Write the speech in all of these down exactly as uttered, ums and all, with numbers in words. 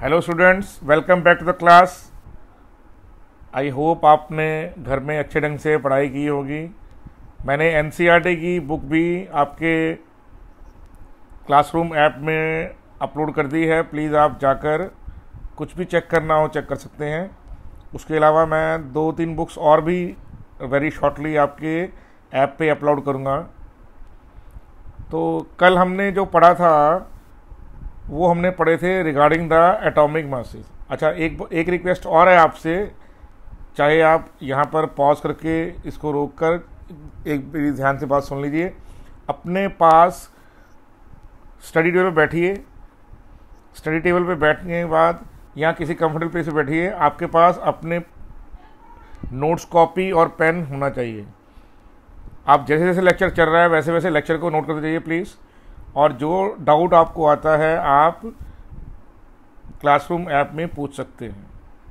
Hello students, welcome back to the class. I hope आपने घर में अच्छे ढंग से पढ़ाई की होगी। मैंने एनसीईआरटी की बुक भी आपके क्लासरूम ऐप में अपलोड कर दी है। प्लीज़ आप जाकर कुछ भी चेक करना हो चेक कर सकते हैं। उसके अलावा मैं दो तीन बुक्स और भी वेरी शॉर्टली आपके ऐप पे अपलोड करूँगा। तो कल हमने जो पढ़ा था वो हमने पढ़े थे रिगार्डिंग द एटॉमिक मासेस। अच्छा, एक एक रिक्वेस्ट और है आपसे, चाहे आप यहाँ पर पॉज करके इसको रोक कर एक मेरी ध्यान से बात सुन लीजिए। अपने पास स्टडी टेबल पे बैठिए। स्टडी टेबल पे बैठने के बाद या किसी कंफर्टेबल प्लेस पे बैठिए। आपके पास अपने नोट्स कॉपी और पेन होना चाहिए। आप जैसे जैसे लेक्चर चल रहा है वैसे वैसे लेक्चर को नोट करते जाइए प्लीज़। और जो डाउट आपको आता है आप क्लासरूम ऐप में पूछ सकते हैं।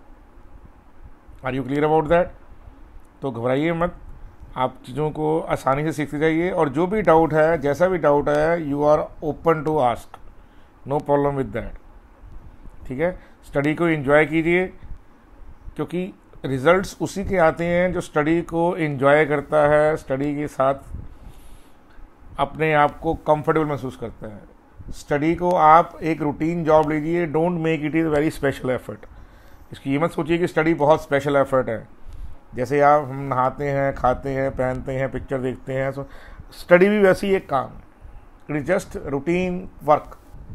Are you clear about that? तो घबराइए मत, आप चीज़ों को आसानी से सीखते जाइए। और जो भी डाउट है, जैसा भी डाउट है, you are open to ask, no problem with that. ठीक है, स्टडी को एंजॉय कीजिए, क्योंकि रिजल्ट्स उसी के आते हैं जो स्टडी को एंजॉय करता है, स्टडी के साथ अपने आप को कंफर्टेबल महसूस करता है। स्टडी को आप एक रूटीन जॉब लीजिए। Don't make it is very special effort. इसकी ये मत सोचिए कि स्टडी बहुत स्पेशल एफर्ट है। जैसे आप हम नहाते हैं, खाते हैं, पहनते हैं, पिक्चर देखते हैं, सो स्टडी भी वैसी एक काम। It is just routine work.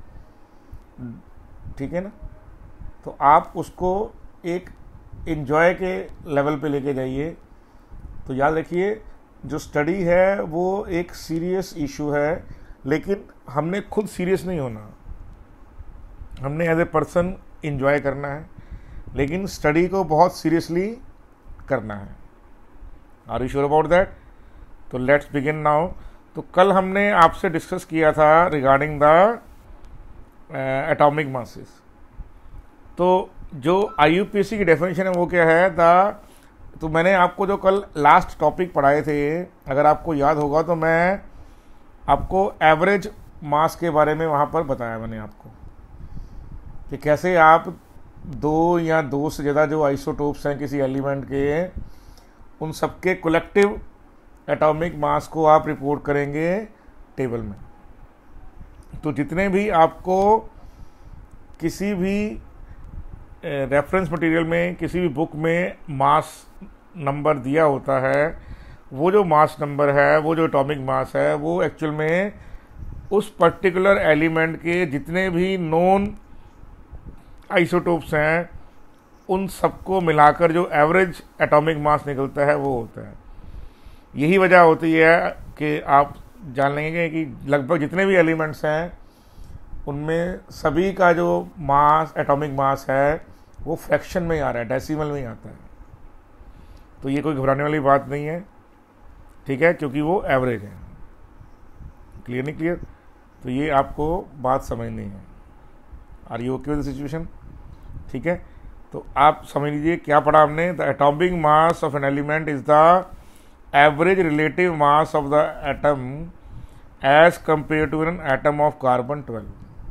ठीक है ना? तो आप उसको एक एंजॉय के लेवल पे लेके जाइए। तो याद रखिए, जो स्टडी है वो एक सीरियस इशू है, लेकिन हमने खुद सीरियस नहीं होना। हमने एज ए पर्सन एंजॉय करना है, लेकिन स्टडी को बहुत सीरियसली करना है। Are you sure about that? तो लेट्स बिगिन नाउ। तो कल हमने आपसे डिस्कस किया था रिगार्डिंग द एटॉमिक मासेस। तो जो आईयूपीएसी की डेफिनेशन है वो क्या है? द तो मैंने आपको जो कल लास्ट टॉपिक पढ़ाए थे, अगर आपको याद होगा, तो मैं आपको एवरेज मास के बारे में वहाँ पर बताया मैंने आपको कि कैसे आप दो या दो से ज़्यादा जो आइसोटोप्स हैं किसी एलिमेंट के, उन सबके कलेक्टिव एटॉमिक मास को आप रिपोर्ट करेंगे टेबल में। तो जितने भी आपको किसी भी रेफरेंस मटेरियल में, किसी भी बुक में मास नंबर दिया होता है, वो जो मास नंबर है, वो जो एटॉमिक मास है, वो एक्चुअल में उस पर्टिकुलर एलिमेंट के जितने भी नॉन आइसोटोप्स हैं उन सबको मिलाकर जो एवरेज एटॉमिक मास निकलता है वो होता है। यही वजह होती है कि आप जान लेंगे कि लगभग जितने भी एलिमेंट्स हैं उनमें सभी का जो मास, एटॉमिक मास है, वो फ्रैक्शन में आ रहा है, डेसिमल में ही आता है। तो ये कोई घबराने वाली बात नहीं है, ठीक है, क्योंकि वो एवरेज है। क्लियर नहीं क्लियर? तो ये आपको बात समझनी है। Are you okay with the situation? ठीक है, तो आप समझ लीजिए क्या पढ़ा हमने। The atomic mass of an element is the average relative mass of the atom as compare to an atom of carbon twelve.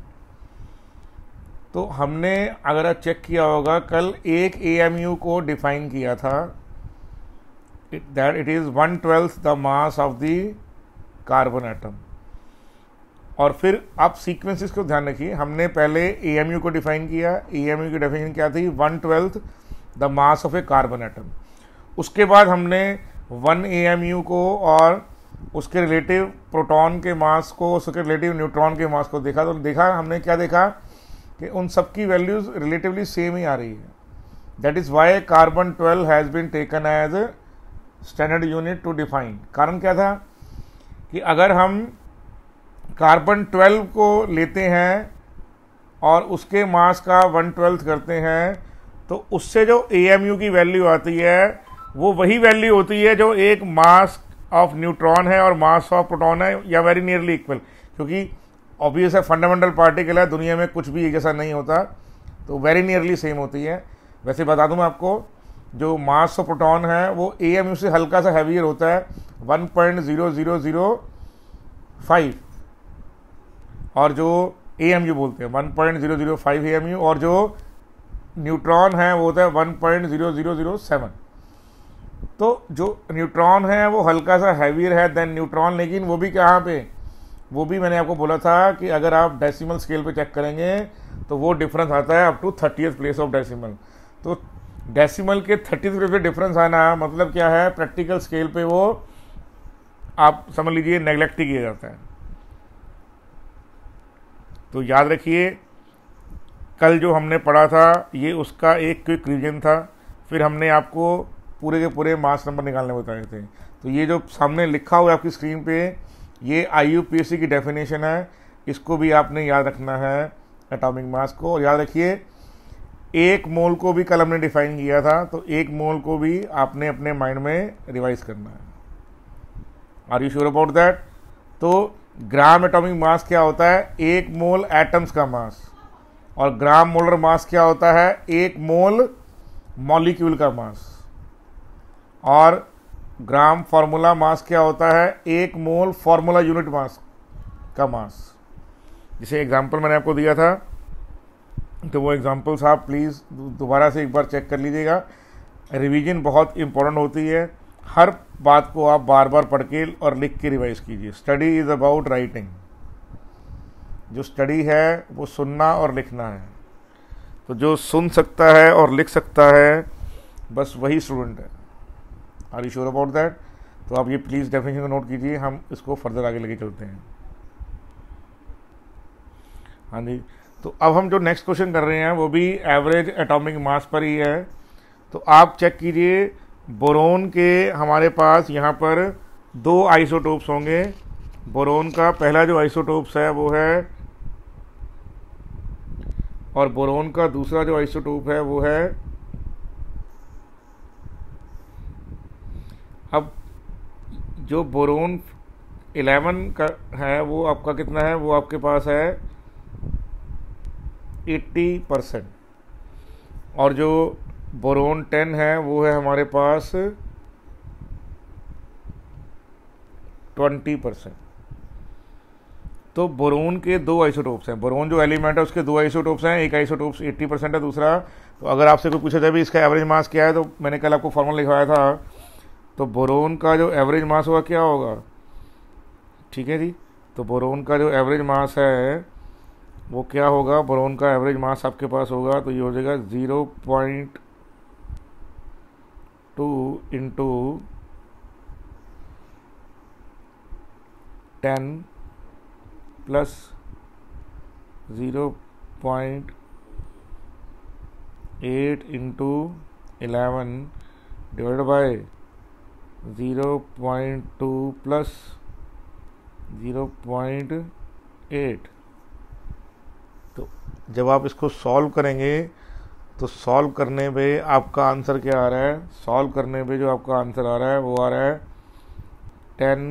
तो हमने, अगर आप चेक किया होगा, कल एक ए एम यू को डिफाइन किया था, that it is one twelfth the mass of the carbon atom. और फिर आप सीक्वेंसेस को ध्यान रखिए, हमने पहले ए एम यू को डिफाइन किया। ए एम यू की डेफिनेशन क्या थी? One twelfth the mass of a carbon atom. उसके बाद हमने वन ए एम यू को और उसके रिलेटिव प्रोटॉन के मास को, उसके रिलेटिव न्यूट्रॉन के मास को देखा। तो देखा हमने क्या देखा कि उन सबकी वैल्यूज रिलेटिवली सेम ही आ रही है। That is why carbon twelve has been taken as standard unit to define. कारण क्या था कि अगर हम कार्बन ट्वेल्व को लेते हैं और उसके मास का वन ट्वेल्थ करते हैं, तो उससे जो ए एम यू की वैल्यू आती है वो वही वैल्यू होती है जो एक मास ऑफ न्यूट्रॉन है और मास ऑफ प्रोटॉन है, या वेरी नियरली इक्वल। क्योंकि ऑब्वियस है, फंडामेंटल पार्टिकल है, दुनिया में कुछ भी एक जैसा नहीं होता, तो वेरी नियरली सेम होती है। वैसे बता दूं मैं आपको, जो मास ऑफ प्रोटॉन है वो ए एम यू से हल्का सा हैवियर होता है, one point zero zero zero five, और जो ए एम यू बोलते हैं, one point zero zero five A M U, और जो न्यूट्रॉन है वो होता है one point zero zero zero seven. तो जो न्यूट्रॉन है वो हल्का सा हैवियर है देन न्यूट्रॉन, लेकिन वो भी कहाँ पे, वो भी मैंने आपको बोला था कि अगर आप डेसिमल स्केल पे चेक करेंगे तो वो डिफरेंस आता है up to thirtieth place of decimal. तो डेसिमल के थर्टियथ प्लेस पे डिफरेंस आना मतलब क्या है, प्रैक्टिकल स्केल पे वो आप समझ लीजिए नेग्लेक्ट ही किया जाता है। तो याद रखिए कल जो हमने पढ़ा था ये उसका एक क्विक रिवीजन था, फिर हमने आपको पूरे के पूरे मास नंबर निकालने बताए थे। तो ये जो सामने लिखा हुआ है आपकी स्क्रीन पे, ये आई यू पी ए सी की डेफिनेशन है, इसको भी आपने याद रखना है एटॉमिक मास को। और याद रखिए एक मोल को भी कल हमने डिफाइन किया था, तो एक मोल को भी आपने अपने माइंड में रिवाइज करना है। Are you sure about that? तो ग्राम एटॉमिक मास क्या होता है, एक मोल एटम्स का मास, और ग्राम मोलर मास क्या होता है, एक मोल मॉलिक्यूल का मास, और ग्राम फार्मूला मास क्या होता है, एक मोल फार्मूला यूनिट मास का मास। जैसे एग्जांपल मैंने आपको दिया था, तो वो एग्जांपल्स आप प्लीज़ दोबारा से एक बार चेक कर लीजिएगा। रिवीजन बहुत इंपॉर्टेंट होती है, हर बात को आप बार बार पढ़ के और लिख के रिवाइज कीजिए। स्टडी इज़ अबाउट राइटिंग, जो स्टडी है वो सुनना और लिखना है। तो जो सुन सकता है और लिख सकता है बस वही स्टूडेंट है। Are you sure about that? तो आप ये प्लीज़ डेफिनेशन को नोट कीजिए, हम इसको फर्दर आगे लेके चलते हैं। हाँ जी, तो अब हम जो नेक्स्ट क्वेश्चन कर रहे हैं वो भी एवरेज एटॉमिक मास पर ही है। तो आप चेक कीजिए, बोरोन के हमारे पास यहाँ पर दो आइसोटोप्स होंगे। बोरोन का पहला जो आइसोटोप्स है वो है, और बोरोन का दूसरा जो आइसोटोप है वो है, अब जो बोरोन इलेवन का है वो आपका कितना है, वो आपके पास है अस्सी परसेंट, और जो बोरोन टेन है वो है हमारे पास ट्वेंटी परसेंट। तो बोरोन के दो आइसोटोप्स हैं, बोरोन जो एलिमेंट है उसके दो आइसोटोप्स हैं, एक आइसोटोप्स अस्सी परसेंट है, दूसरा। तो अगर आपसे कोई पूछा जाए भी इसका एवरेज मास क्या है, तो मैंने कल आपको फॉर्मूला लिखवाया था, तो बोरोन का जो एवरेज मास होगा क्या होगा, ठीक है जी। तो बोरोन का जो एवरेज मास है वो क्या होगा, बोरोन का एवरेज मास आपके पास होगा तो ये हो जाएगा zero point two into ten plus zero point eight into eleven divide by zero point two plus zero point eight. तो जब आप इसको सॉल्व करेंगे तो सॉल्व करने पे आपका आंसर क्या आ रहा है, सॉल्व करने पे जो आपका आंसर आ रहा है वो आ रहा है टेन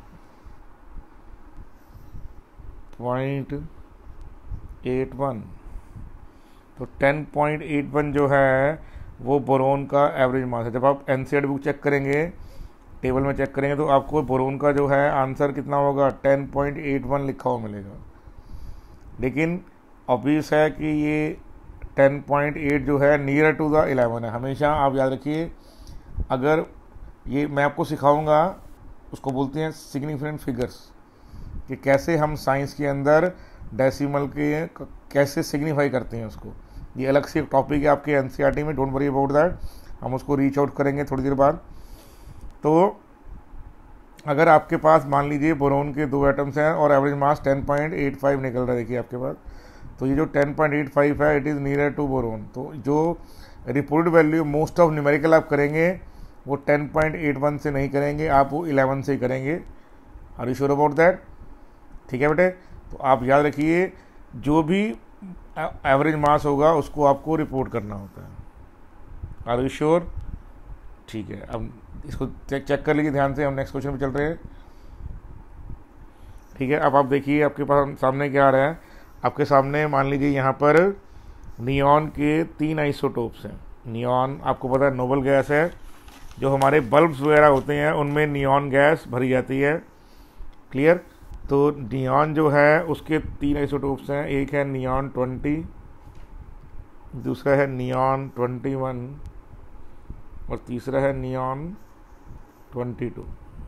पॉइंट एट वन। तो टेन पॉइंट एट वन जो है वो बोरोन का एवरेज मास है। जब आप एनसीईआरटी बुक चेक करेंगे, टेबल में चेक करेंगे, तो आपको बोरोन का जो है आंसर कितना होगा, टेन पॉइंट एट वन लिखा हुआ मिलेगा। लेकिन ऑब्वियस है कि ये टेन पॉइंट एट जो है नियर टू द इलेवन है। हमेशा आप याद रखिए, अगर ये मैं आपको सिखाऊंगा, उसको बोलते हैं सिग्निफिकेंट फिगर्स, कि कैसे हम साइंस के अंदर डेसिमल के कैसे सिग्निफाई करते हैं उसको। ये अलग से एक टॉपिक है आपके एनसीईआरटी में, डोंट वरी अबाउट दैट, हम उसको रीच आउट करेंगे थोड़ी देर बाद। तो अगर आपके पास मान लीजिए बोरोन के दो एटम्स हैं और average mass ten point eight five निकल रहा है, देखिए आपके पास, तो ये जो टेन पॉइंट एट फाइव है it is near to boron. तो जो reported value most of numerical आप करेंगे वो टेन पॉइंट एट वन से नहीं करेंगे, आप वो इलेवन से ही करेंगे। Are you sure about that? ठीक है बेटे, तो आप याद रखिए जो भी एवरेज मास होगा उसको आपको रिपोर्ट करना होता है। Are you sure? ठीक है, अब इसको चेक चेक कर लीजिए ध्यान से, हम नेक्स्ट क्वेश्चन पे चल रहे हैं। ठीक है, अब आप देखिए आपके पास सामने क्या आ रहा है, आपके सामने मान लीजिए यहाँ पर नियॉन के तीन आइसोटोप्स हैं। नियॉन आपको पता है नोबल गैस है, जो हमारे बल्ब्स वगैरह होते हैं उनमें नियॉन गैस भरी जाती है, क्लियर। तो नियॉन जो है उसके तीन आइसोटोप्स हैं, एक है नियॉन ट्वेंटी, दूसरा है नियॉन ट्वेंटी वन और तीसरा है नियॉन ट्वेंटी टू।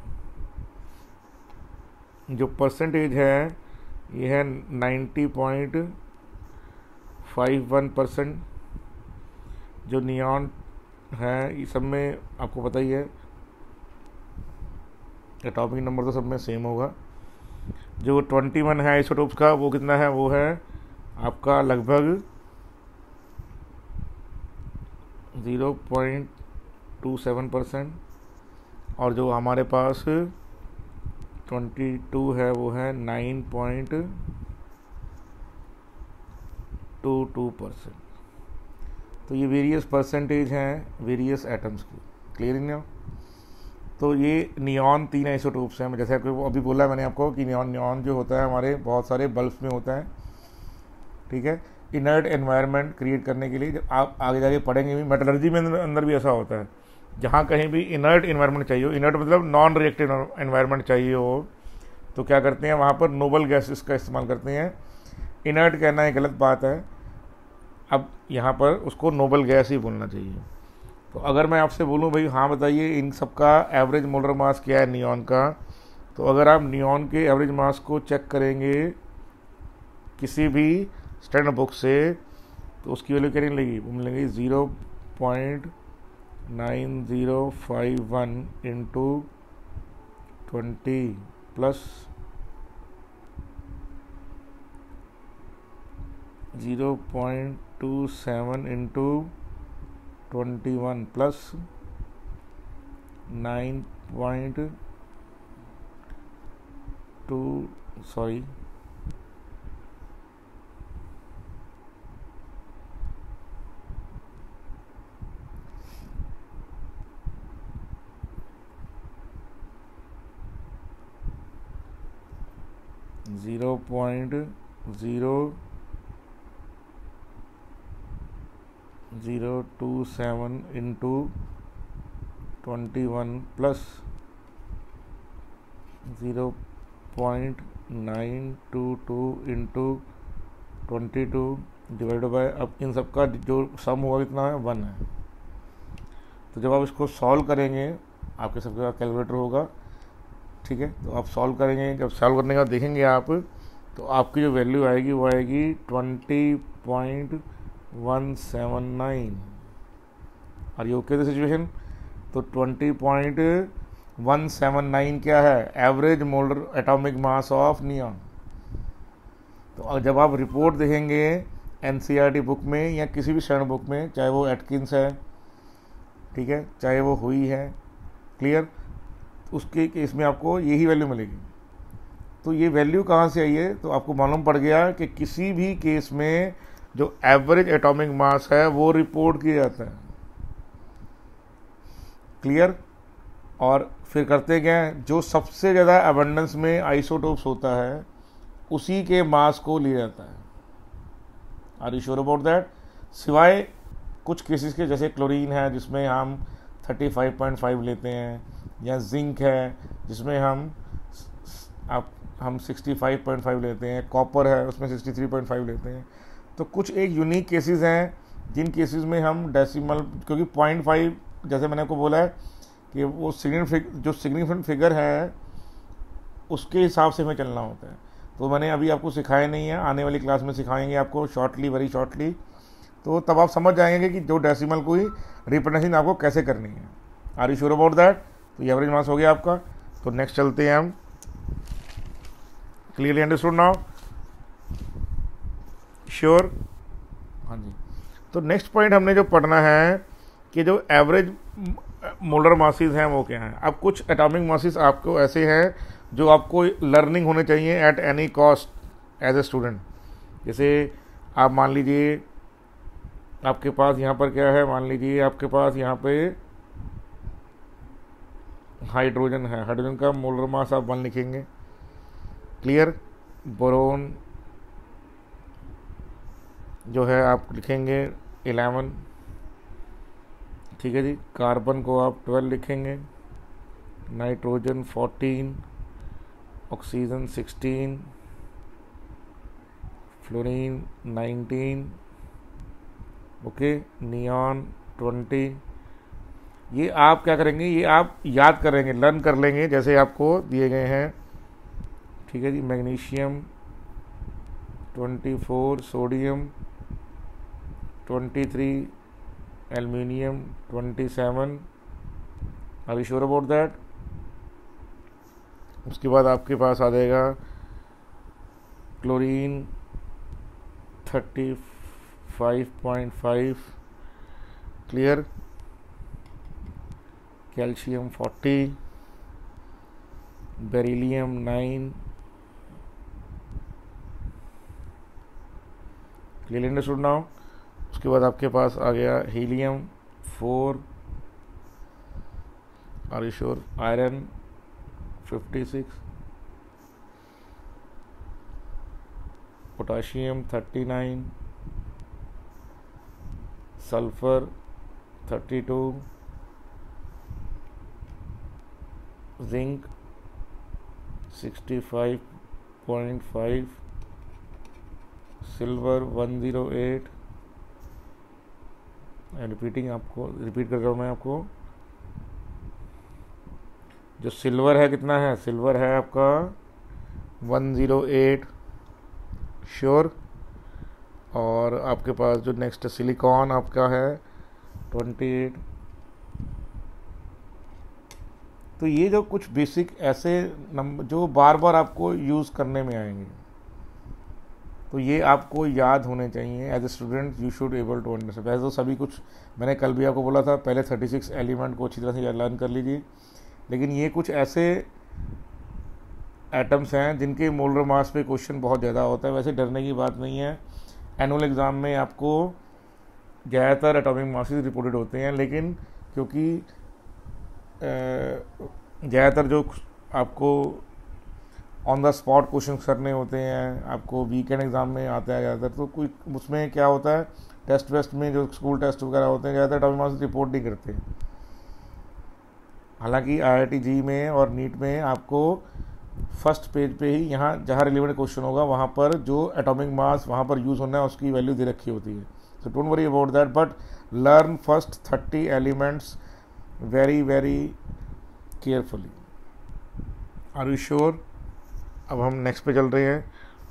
जो परसेंटेज है ये है ninety point five one percent. जो नियॉन है ये सब में आपको पता ही है, एटॉमिक नंबर तो सब में सेम होगा। जो ट्वेंटी वन है आइसोटोप्स का वो कितना है, वो है आपका लगभग zero point two seven percent और जो हमारे पास ट्वेंटी टू है वो है nine point two two percent. तो ये वेरियस परसेंटेज हैं वेरियस एटम्स की। Clear in now? तो ये नियॉन तीन आइसोटोप्स हैं, जैसे आपको अभी बोला मैंने आपको कि नियॉन नियॉन जो होता है हमारे बहुत सारे बल्ब्स में होता है, ठीक है, इनर्ट एनवायरनमेंट क्रिएट करने के लिए। जब आप आगे जाके पढ़ेंगे भी, मेटलर्जी में अंदर भी ऐसा होता है, जहाँ कहीं भी इनर्ट एनवायरनमेंट चाहिए हो, इनर्ट मतलब नॉन रिएक्टिव एनवायरनमेंट चाहिए हो, तो क्या करते हैं वहाँ पर नोबल गैसेस का इस्तेमाल करते हैं। इनर्ट कहना एक गलत बात है, अब यहाँ पर उसको नोबल गैस ही बोलना चाहिए। तो अगर मैं आपसे बोलूँ भाई हाँ बताइए इन सब का एवरेज मोलर मास क्या है नियॉन का, तो अगर आप नियॉन के एवरेज मास को चेक करेंगे किसी भी स्टैंडर्ड बुक से, तो उसकी वैल्यू क्या मिलेगी, वो मिलेगी zero point nine zero five one into twenty plus zero point two seven into twenty one plus nine point two sorry zero point zero zero two seven into twenty one plus zero point nine two two into twenty two divide by, अब इन सब का जो सम हुआ कितना है, one है। तो जब आप इसको सॉल्व करेंगे आपके सबका कैलकुलेटर होगा, ठीक है, तो आप सॉल्व करेंगे, जब सॉल्व करने का देखेंगे आप, तो आपकी जो वैल्यू आएगी वो आएगी twenty point one seven nine. और ये ओके द सिचुएशन? तो twenty point one seven nine क्या है, average molar atomic mass of neon. तो जब आप रिपोर्ट देखेंगे एनसीईआरटी बुक में या किसी भी स्टैंडर्ड बुक में, चाहे वो एटकिंस है, ठीक है, चाहे वो हुई है, क्लियर, उसके केस में आपको यही वैल्यू मिलेगी। तो ये वैल्यू कहाँ से आई है, तो आपको मालूम पड़ गया कि किसी भी केस में जो एवरेज एटॉमिक मास है वो रिपोर्ट किया जाता है। क्लियर? और फिर करते क्या है, जो सबसे ज़्यादा अबंडेंस में आइसोटोप्स होता है उसी के मास को लिया जाता है। Are you sure about that? सिवाय कुछ केसेस के, जैसे क्लोरीन है जिसमें हम थर्टी फाइव पॉइंट फाइव लेते हैं, या जिंक है जिसमें हम आप हम सिक्सटी फाइव पॉइंट फाइव लेते हैं, कॉपर है उसमें सिक्सटी थ्री पॉइंट फाइव लेते हैं। तो कुछ एक यूनिक केसेस हैं जिन केसेस में हम डेसिमल, क्योंकि पॉइंट फाइव जैसे मैंने आपको बोला है कि वो सिग्निफिकेंट जो सिग्निफिकेंट फिगर है उसके हिसाब से हमें चलना होता है। तो मैंने अभी आपको सिखाया नहीं है, आने वाली क्लास में सिखाएंगे आपको शॉर्टली, वेरी शॉर्टली। तो तब आप समझ जाएंगे कि जो डेसिमल को ही रिप्रेजेंटेशन आपको कैसे करनी है। Are you sure about that? तो ये एवरेज मास हो गया आपका। तो नेक्स्ट चलते हैं हम। Clearly understood now? श्योर? हाँ जी। तो नेक्स्ट पॉइंट हमने जो पढ़ना है कि जो एवरेज मोलर मासेस हैं वो क्या हैं। अब कुछ एटॉमिक मासेस आपको ऐसे हैं जो आपको लर्निंग होने चाहिए at any cost as a student. जैसे आप मान लीजिए आपके पास यहाँ पर क्या है, मान लीजिए आपके पास यहाँ पे हाइड्रोजन है, हाइड्रोजन का मोलर मास आप वन लिखेंगे। क्लियर? बोरोन जो है आप लिखेंगे इलेवन, ठीक है जी। कार्बन को आप ट्वेल्व लिखेंगे, nitrogen fourteen, oxygen sixteen, fluorine nineteen, okay, neon twenty. ये आप क्या करेंगे, ये आप याद करेंगे, लर्न कर लेंगे जैसे आपको दिए गए हैं, ठीक है जी। Magnesium twenty four, sodium twenty three, aluminium twenty seven. Are you sure about that? उसके बाद आपके पास आ जाएगा chlorine thirty five point five, clear. Calcium forty, beryllium nine, clear understood now. उसके बाद आपके पास आ गया helium four, are you sure? Iron fifty six, potassium thirty nine, sulphur thirty two, zinc sixty five point five, silver one zero eight. Repeating आपको repeat कर रहा हूँ मैं आपको, जो सिल्वर है कितना है, सिल्वर है आपका वन ज़ीरो एट, श्योर। और आपके पास जो नेक्स्ट सिलिकॉन आपका है ट्वेंटी एट। तो ये जो कुछ बेसिक ऐसे नंबर जो बार बार आपको यूज़ करने में आएंगे, तो ये आपको याद होने चाहिए। As a student you should able to understand. वैसे तो सभी कुछ मैंने कल भी आपको बोला था, पहले थर्टी सिक्स एलिमेंट को अच्छी तरह से लर्न कर लीजिए, लेकिन ये कुछ ऐसे एटम्स हैं जिनके मोलर मास पे क्वेश्चन बहुत ज़्यादा होता है। वैसे डरने की बात नहीं है, एनुअल एग्ज़ाम में आपको ज़्यादातर एटॉमिक मासेस रिपोर्टेड होते हैं, लेकिन क्योंकि ज़्यादातर जो आपको ऑन द स्पॉट क्वेश्चन करने होते हैं, आपको वीकेंड एग्ज़ाम में आता है ज़्यादातर, तो कोई उसमें क्या होता है, टेस्ट वेस्ट में जो स्कूल टेस्ट वगैरह होते हैं ज़्यादातर एटॉमिक मास रिपोर्ट नहीं करते। हालांकि आईआईटी जी में और नीट में आपको फर्स्ट पेज पे ही यहाँ जहाँ रिलेवेंट क्वेश्चन होगा वहाँ पर जो एटॉमिक मास वहाँ पर यूज़ होना है उसकी वैल्यू दे रखी होती है। So don't worry about that, but learn first thirty elements very very carefully. Are you sure? अब हम नेक्स्ट पे चल रहे हैं।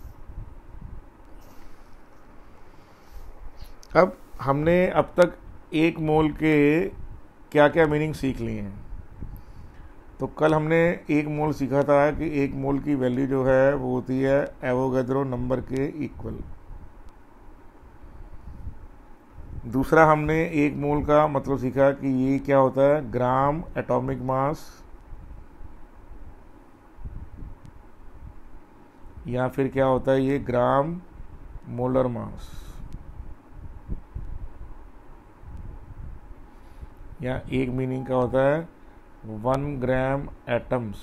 अब हमने अब तक एक मोल के क्या क्या मीनिंग सीख लिए हैं। तो कल हमने एक मोल सीखा था कि एक मोल की वैल्यू जो है वो होती है एवोगैड्रो नंबर के इक्वल। दूसरा हमने एक मोल का मतलब सीखा कि ये क्या होता है, ग्राम एटॉमिक मास या फिर क्या होता है ये ग्राम मोलर मास, या एक मीनिंग का होता है वन ग्राम एटम्स,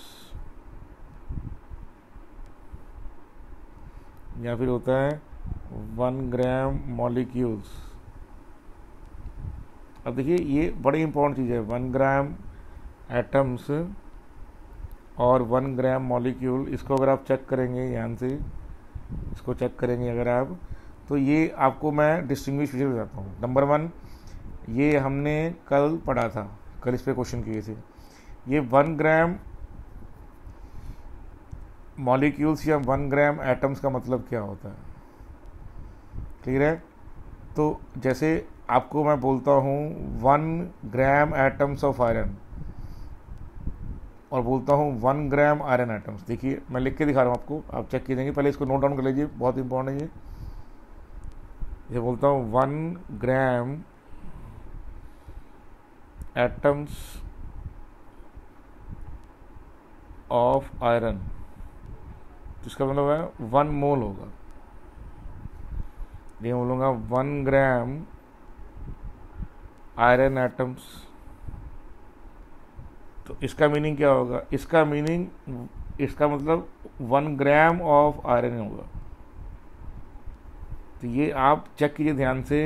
या फिर होता है वन ग्राम मॉलिक्यूल्स। अब देखिए ये बड़ी इंपॉर्टेंट चीज़ है, वन ग्राम एटम्स और वन ग्राम मॉलिक्यूल। इसको अगर आप चेक करेंगे ध्यान से, इसको चेक करेंगे अगर आप, तो ये आपको मैं डिस्टिंग्विश फीचर बताता हूँ। नंबर वन, ये हमने कल पढ़ा था, कल इस पे क्वेश्चन किए थे। ये वन ग्राम मॉलिक्यूल्स या वन ग्राम एटम्स का मतलब क्या होता है, क्लियर है? तो जैसे आपको मैं बोलता हूँ one gram atoms of iron और बोलता हूँ वन ग्राम आयरन एटम्स। देखिए मैं लिख के दिखा रहा हूँ आपको, आप चेक कीजिएंगे, पहले इसको नोट डाउन कर लीजिए, बहुत इंपॉर्टेंट है ये। ये बोलता हूँ one gram atoms of iron, जिसका मतलब है वन मोल होगा। ये बोलूँगा वन ग्राम आयरन एटम्स, तो इसका मीनिंग क्या होगा? इसका मीनिंग, इसका मतलब वन ग्राम ऑफ आयरन होगा। तो ये आप चेक कीजिए ध्यान से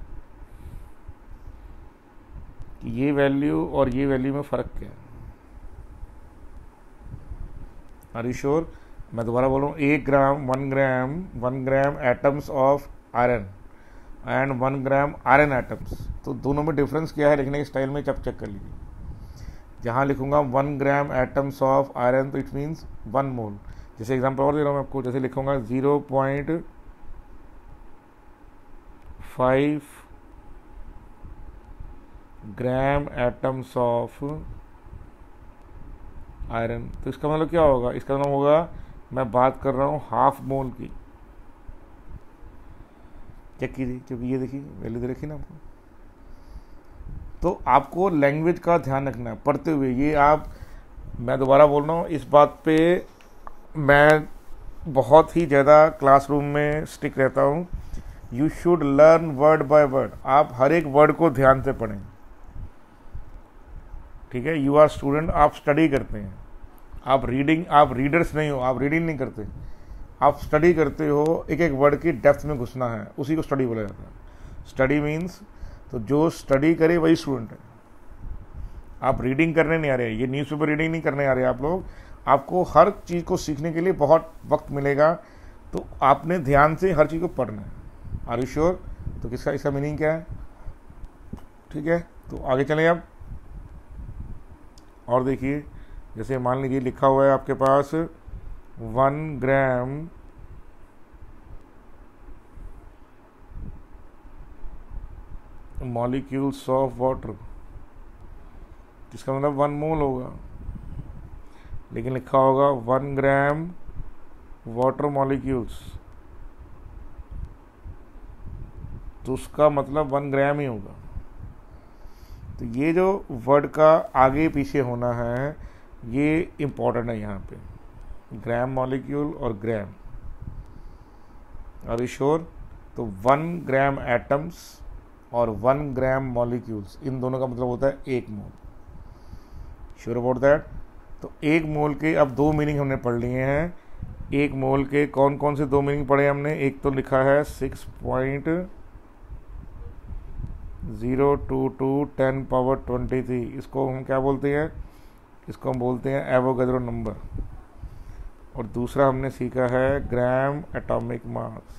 कि ये वैल्यू और ये वैल्यू में फ़र्क क्या है। Are you sure? मैं दोबारा बोल रहा हूँ, एक gram one gram one gram atoms of iron and one gram iron atoms. तो दोनों में डिफरेंस क्या है लिखने के स्टाइल में चप चेक कर लीजिए। जहाँ लिखूंगा one gram atoms of iron तो इट मीन्स वन मोल। जैसे एग्जांपल और दे रहा हूँ मैं आपको, जैसे लिखूंगा zero point five gram atoms of iron, तो इसका मतलब क्या होगा, इसका मतलब होगा मैं बात कर रहा हूँ हाफ मोल की। चेक कीजिए, क्योंकि ये देखिए वैल्यू दे रखी ना आपको। तो आपको लैंग्वेज का ध्यान रखना है पढ़ते हुए। ये आप, मैं दोबारा बोल रहा हूँ, इस बात पे मैं बहुत ही ज़्यादा क्लासरूम में स्टिक रहता हूँ। You should learn word by word. आप हर एक वर्ड को ध्यान से पढ़ें, ठीक है। यू आर स्टूडेंट, आप स्टडी करते हैं, आप रीडिंग, आप रीडर्स नहीं हो, आप रीडिंग नहीं करते, आप स्टडी करते हो। एक एक वर्ड की डेप्थ में घुसना है, उसी को स्टडी बोला जाता है। स्टडी मीन्स, तो जो स्टडी करे वही स्टूडेंट है। आप रीडिंग करने नहीं आ रहे, ये न्यूज़पेपर रीडिंग नहीं करने आ रहे आप लोग। आपको हर चीज़ को सीखने के लिए बहुत वक्त मिलेगा, तो आपने ध्यान से हर चीज़ को पढ़ना है। Are you sure? तो किसका इसका मीनिंग क्या है, ठीक है। तो आगे चलें अब और देखिए, जैसे मान लीजिए लिखा हुआ है आपके पास one gram molecules of water, इसका मतलब वन मोल होगा, लेकिन लिखा होगा वन ग्राम वाटर मॉलिक्यूल्स, तो उसका मतलब वन ग्राम ही होगा। तो ये जो वर्ड का आगे पीछे होना है ये इम्पॉर्टेंट है यहाँ पे, ग्राम मॉलिक्यूल और ग्राम। Are you sure? तो वन ग्राम एटम्स और वन ग्राम मॉलिक्यूल्स, इन दोनों का मतलब होता है एक मोल। Sure about that? तो एक मोल के अब दो मीनिंग हमने पढ़ लिए हैं। एक मोल के कौन कौन से दो मीनिंग पढ़े हमने? एक तो लिखा है six point zero two two ten power twenty three, इसको हम क्या बोलते हैं? इसको हम बोलते हैं एवोगैड्रो नंबर। और दूसरा हमने सीखा है ग्राम एटॉमिक मास।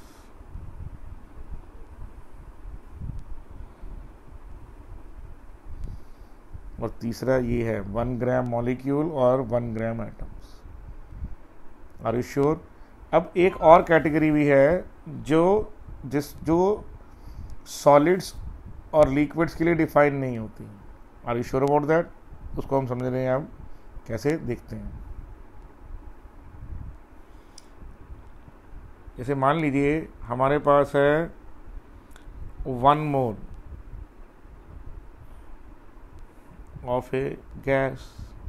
और तीसरा ये है वन ग्राम मॉलिक्यूल और one gram atoms. Are you sure? अब एक और कैटेगरी भी है जो जिस जो सॉलिड्स और लिक्विड्स के लिए डिफाइन नहीं होती। Are you sure about that? उसको हम समझ रहे हैं, हम कैसे देखते हैं। जैसे मान लीजिए हमारे पास है one mole of a gas,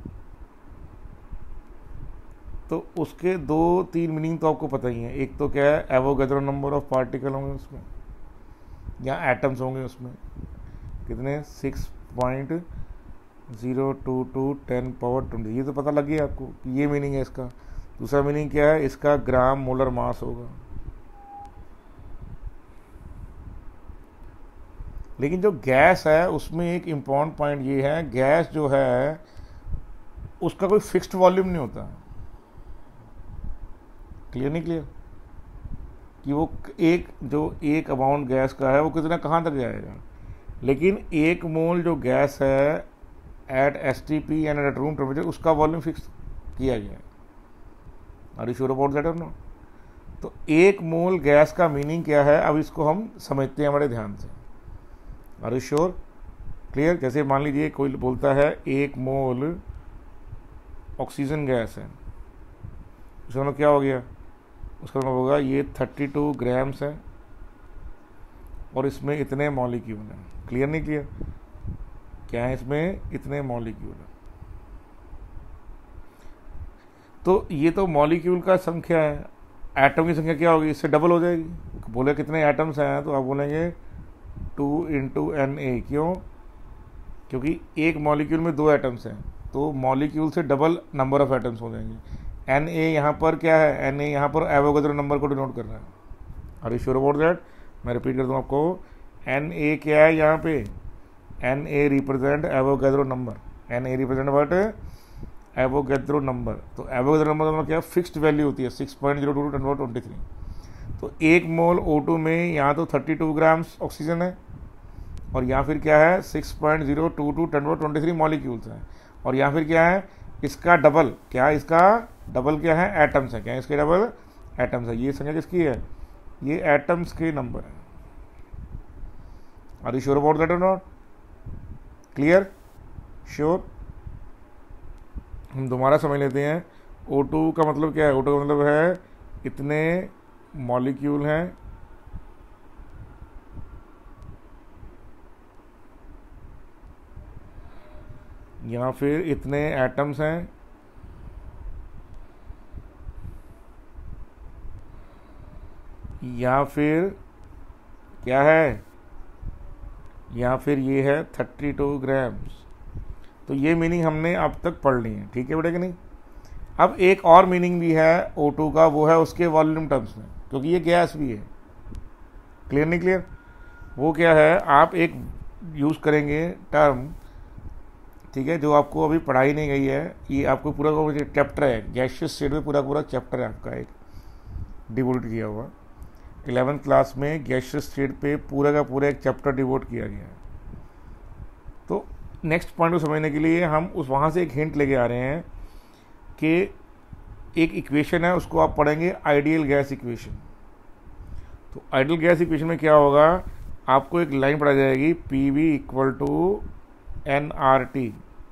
तो उसके दो तीन मीनिंग तो आपको पता ही है। एक तो क्या है, एवोगैड्रो नंबर ऑफ पार्टिकल होंगे उसमें, या एटम्स होंगे उसमें, कितने? Six point zero two two ten power twenty, ये तो पता लग गया आपको कि ये मीनिंग है इसका। दूसरा मीनिंग क्या है, इसका ग्राम मोलर मास होगा। लेकिन जो गैस है उसमें एक इम्पॉर्टेंट पॉइंट ये है, गैस जो है उसका कोई फिक्स्ड वॉल्यूम नहीं होता। क्लियर नहीं क्लियर? कि वो एक जो एक अमाउंट गैस का है वो कितना कहाँ तक जाएगा। लेकिन एक मोल जो गैस है at S T P and at room temperature, उसका वॉल्यूम फिक्स किया गया है। Are you sure about that और नो? तो एक मोल गैस का मीनिंग क्या है, अब इसको हम समझते हैं बड़े ध्यान से। Are you sure? क्लियर? जैसे मान लीजिए कोई बोलता है एक मोल ऑक्सीजन गैस है, उसका मतलब क्या हो गया? उसका मतलब होगा ये थर्टी टू ग्राम्स है और इसमें इतने मॉलिक्यूल हैं। क्लियर नहीं क्लियर? क्या है इसमें? इतने मॉलिक्यूल हैं। तो ये तो मॉलिक्यूल का संख्या है, एटम की संख्या क्या होगी? इससे डबल हो जाएगी। बोले कितने एटम्स हैं, तो आप बोलेंगे टू इंटू एन ए। क्यों? क्योंकि एक मॉलिक्यूल में दो एटम्स हैं, तो मॉलिक्यूल से डबल नंबर ऑफ एटम्स हो जाएंगे। एन ए यहाँ पर क्या है? एन ए यहाँ पर एवोगैड्रो नंबर को डिनोट कर रहा है। Are you sure about that? मैं रिपीट कर दूँ आपको, एन ए क्या है यहाँ पे? N A represent Avogadro number. N A represent what? Avogadro number. तो एवोगैड्रो नंबर का मतलब क्या, फिक्स्ड वैल्यू होती है six point zero two two ten power twenty three. तो एक मोल ओ टू में यहाँ तो थर्टी टू ग्राम्स ऑक्सीजन है और यहाँ फिर क्या है six point zero two two ten power twenty three molecules हैं, और यहाँ फिर क्या है इसका डबल, क्या इसका डबल क्या है, एटम्स है। क्या है इसके डबल, एटम्स है। ये संख्या किसकी है, ये एटम्स के नंबर है। Are you sure about that और नॉट, क्लियर, श्योर। हम दोबारा समझ लेते हैं। ओ टू का मतलब क्या है, ओ टू का मतलब है इतने मॉलिक्यूल हैं या फिर इतने एटम्स हैं या फिर क्या है, या फिर ये है थर्टी टू ग्राम्स। तो ये मीनिंग हमने अब तक पढ़ ली है, ठीक है बेटा कि नहीं। अब एक और मीनिंग भी है ओ टू का, वो है उसके वॉल्यूम टर्म्स में, क्योंकि ये गैस भी है। क्लियर नहीं क्लियर, वो क्या है, आप एक यूज़ करेंगे टर्म, ठीक है, जो आपको अभी पढ़ाई नहीं गई है, ये आपको पूरा का चैप्टर है, गैसियस स्टेट में पूरा पूरा चैप्टर है आपका एक डिवोट किया हुआ। इलेवेंथ क्लास में गैसियस स्टेट पे पूरा का पूरा एक चैप्टर डिवोट किया गया है। तो नेक्स्ट पॉइंट को समझने के लिए हम उस वहाँ से एक हिंट लेके आ रहे हैं कि एक इक्वेशन है, उसको आप पढ़ेंगे आइडियल गैस इक्वेशन। तो आइडियल गैस इक्वेशन में क्या होगा, आपको एक लाइन पढ़ा जाएगी, P V equal to N R T,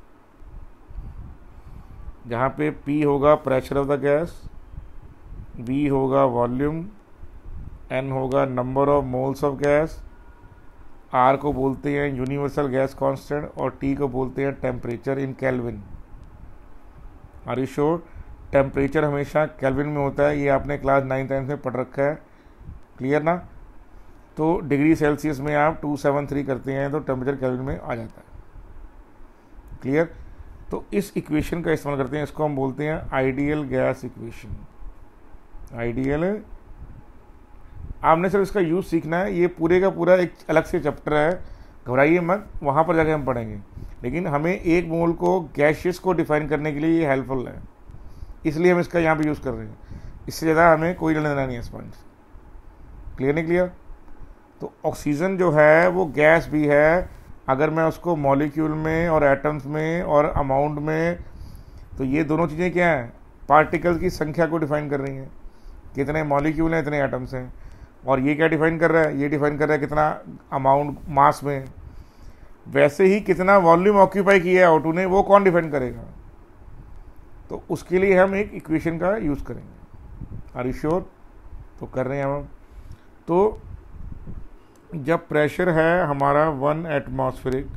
जहाँ पे P होगा pressure of the gas, V होगा वॉल्यूम, N होगा number of moles of gas, R को बोलते हैं यूनिवर्सल गैस कांस्टेंट और T को बोलते हैं temperature in kelvin. Are you sure, temperature हमेशा केल्विन में होता है, ये आपने क्लास नाइन टेंथ में पढ़ रखा है, क्लियर ना। तो डिग्री सेल्सियस में आप टू सेवन थ्री करते हैं तो टेम्परेचर केल्विन में आ जाता है, क्लियर। तो इस इक्वेशन का इस्तेमाल करते हैं, इसको हम बोलते हैं आइडियल गैस इक्वेशन। आइडियल, आपने सिर्फ इसका यूज सीखना है, ये पूरे का पूरा एक अलग से चैप्टर है, घबराइए मत, वहाँ पर जाके हम पढ़ेंगे। लेकिन हमें एक मोल को गैसियस को डिफाइन करने के लिए ये हेल्पफुल है, इसलिए हम इसका यहाँ पे यूज़ कर रहे हैं। इससे ज़्यादा हमें कोई लेना देना नहीं है इस पॉइंट से, क्लियर नहीं क्लियर। तो ऑक्सीजन जो है वो गैस भी है, अगर मैं उसको मॉलिक्यूल में और एटम्स में और अमाउंट में, तो ये दोनों चीज़ें क्या हैं, पार्टिकल्स की संख्या को डिफाइन कर रही हैं, कितने मॉलिक्यूल हैं इतने एटम्स हैं। और ये क्या डिफाइन कर रहा है, ये डिफाइन कर रहा है कितना अमाउंट मास में। वैसे ही कितना वॉल्यूम ऑक्यूपाई किया है ओ टू ने, वो कौन डिफाइन करेगा, तो उसके लिए हम एक इक्वेशन का यूज़ करेंगे। आर यू श्योर, तो कर रहे हैं हम। तो जब प्रेशर है हमारा वन एटमॉस्फेरिक,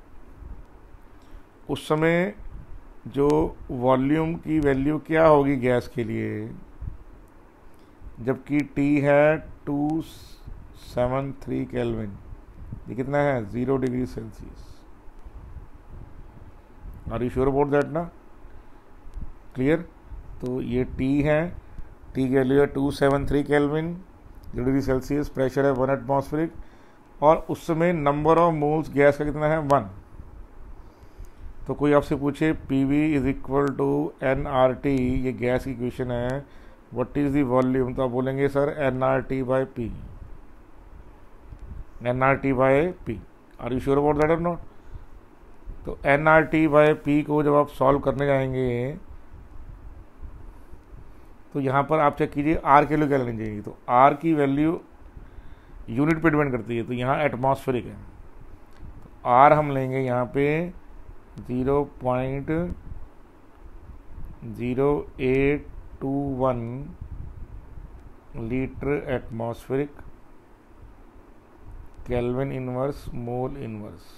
उस समय जो वॉल्यूम की वैल्यू क्या होगी गैस के लिए, जबकि T है टू सेवन थ्री केल्विन, ये कितना है zero degree Celsius. Are you sure about that ना, क्लियर। तो ये T है, T की वैल्यू है two seven three kelvin, zero degree Celsius, pressure है वन एटमॉस्फेरिक, और उस समय नंबर ऑफ मोल्स गैस का कितना है, वन। तो कोई आपसे पूछे P V is equal to N R T, ये गैस की इक्वेशन है, व्हाट इज द वॉल्यूम, तो आप बोलेंगे sir N R T by P, N R T by P. Are you sure about that और नॉट। तो N R T by P को जब आप सॉल्व करने जाएंगे तो यहाँ पर आप चेक कीजिए आर की वैल्यू क्या लेनी चाहिए। तो आर की वैल्यू यूनिट पे डिपेंड करती है, तो यहाँ एटमॉस्फेरिक है, तो आर हम लेंगे यहाँ पे zero point zero eight two one litre atmospheric kelvin inverse mole inverse.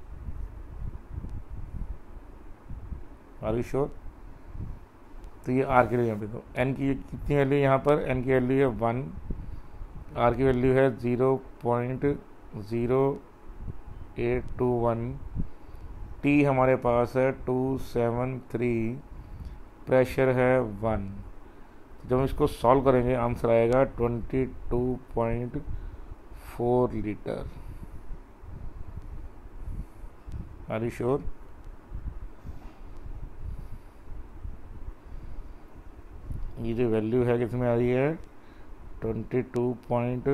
Are you sure. तो ये आर के लिए यहाँ पे, तो एन की कितनी वैल्यू यहाँ पर, एन की वैल्यू है वन, आर की वैल्यू है zero point zero eight two one, T हमारे पास है टू सेवन थ्री, प्रेशर है वन। जब हम इसको सॉल्व करेंगे आंसर आएगा twenty two point four litre. Are you sure. ये जो वैल्यू है कितनी आ रही है, twenty two point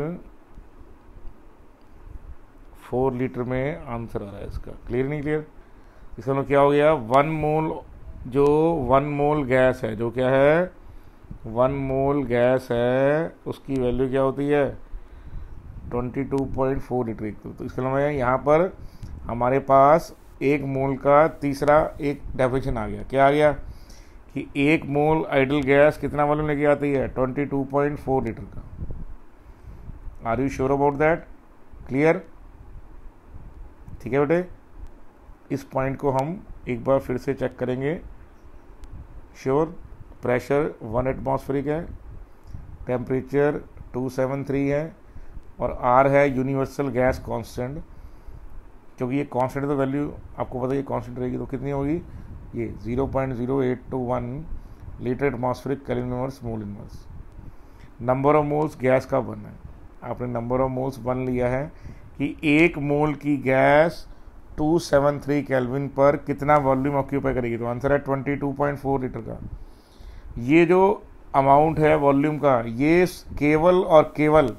four litre में आंसर आ रहा है इसका। क्लियर नहीं क्लियर? इसका मतलब क्या हो गया, वन मोल, जो वन मोल गैस है, जो क्या है वन मोल गैस है, उसकी वैल्यू क्या होती है, twenty two point four litre equal. तो इसका मतलब यहाँ पर हमारे पास एक मोल का तीसरा एक डेफिनेशन आ गया। क्या आ गया कि एक मोल आइडल गैस कितना वॉल्यूम लेके आती है, twenty two point four litre का। Are you sure about that? Clear? ठीक है बेटे, इस पॉइंट को हम एक बार फिर से चेक करेंगे। श्योर? प्रेशर वन एटमॉस्फेरिक है, टेम्परेचर टू सेवन थ्री है, और आर है यूनिवर्सल गैस कांस्टेंट। क्योंकि ये कांस्टेंट तो वैल्यू आपको पता है ये कांस्टेंट रहेगी, तो कितनी होगी, ये zero point zero eight two one litre atmospheric kelvin inverse mole inverse. Number of moles gas का वन है, आपने नंबर ऑफ मोल्स वन लिया है कि एक मोल की gas two seven three kelvin पर कितना वॉल्यूम ऑक्यूपाई करेगी। तो आंसर है twenty two point four litre का। ये जो अमाउंट है वॉल्यूम का, ये केवल और केवल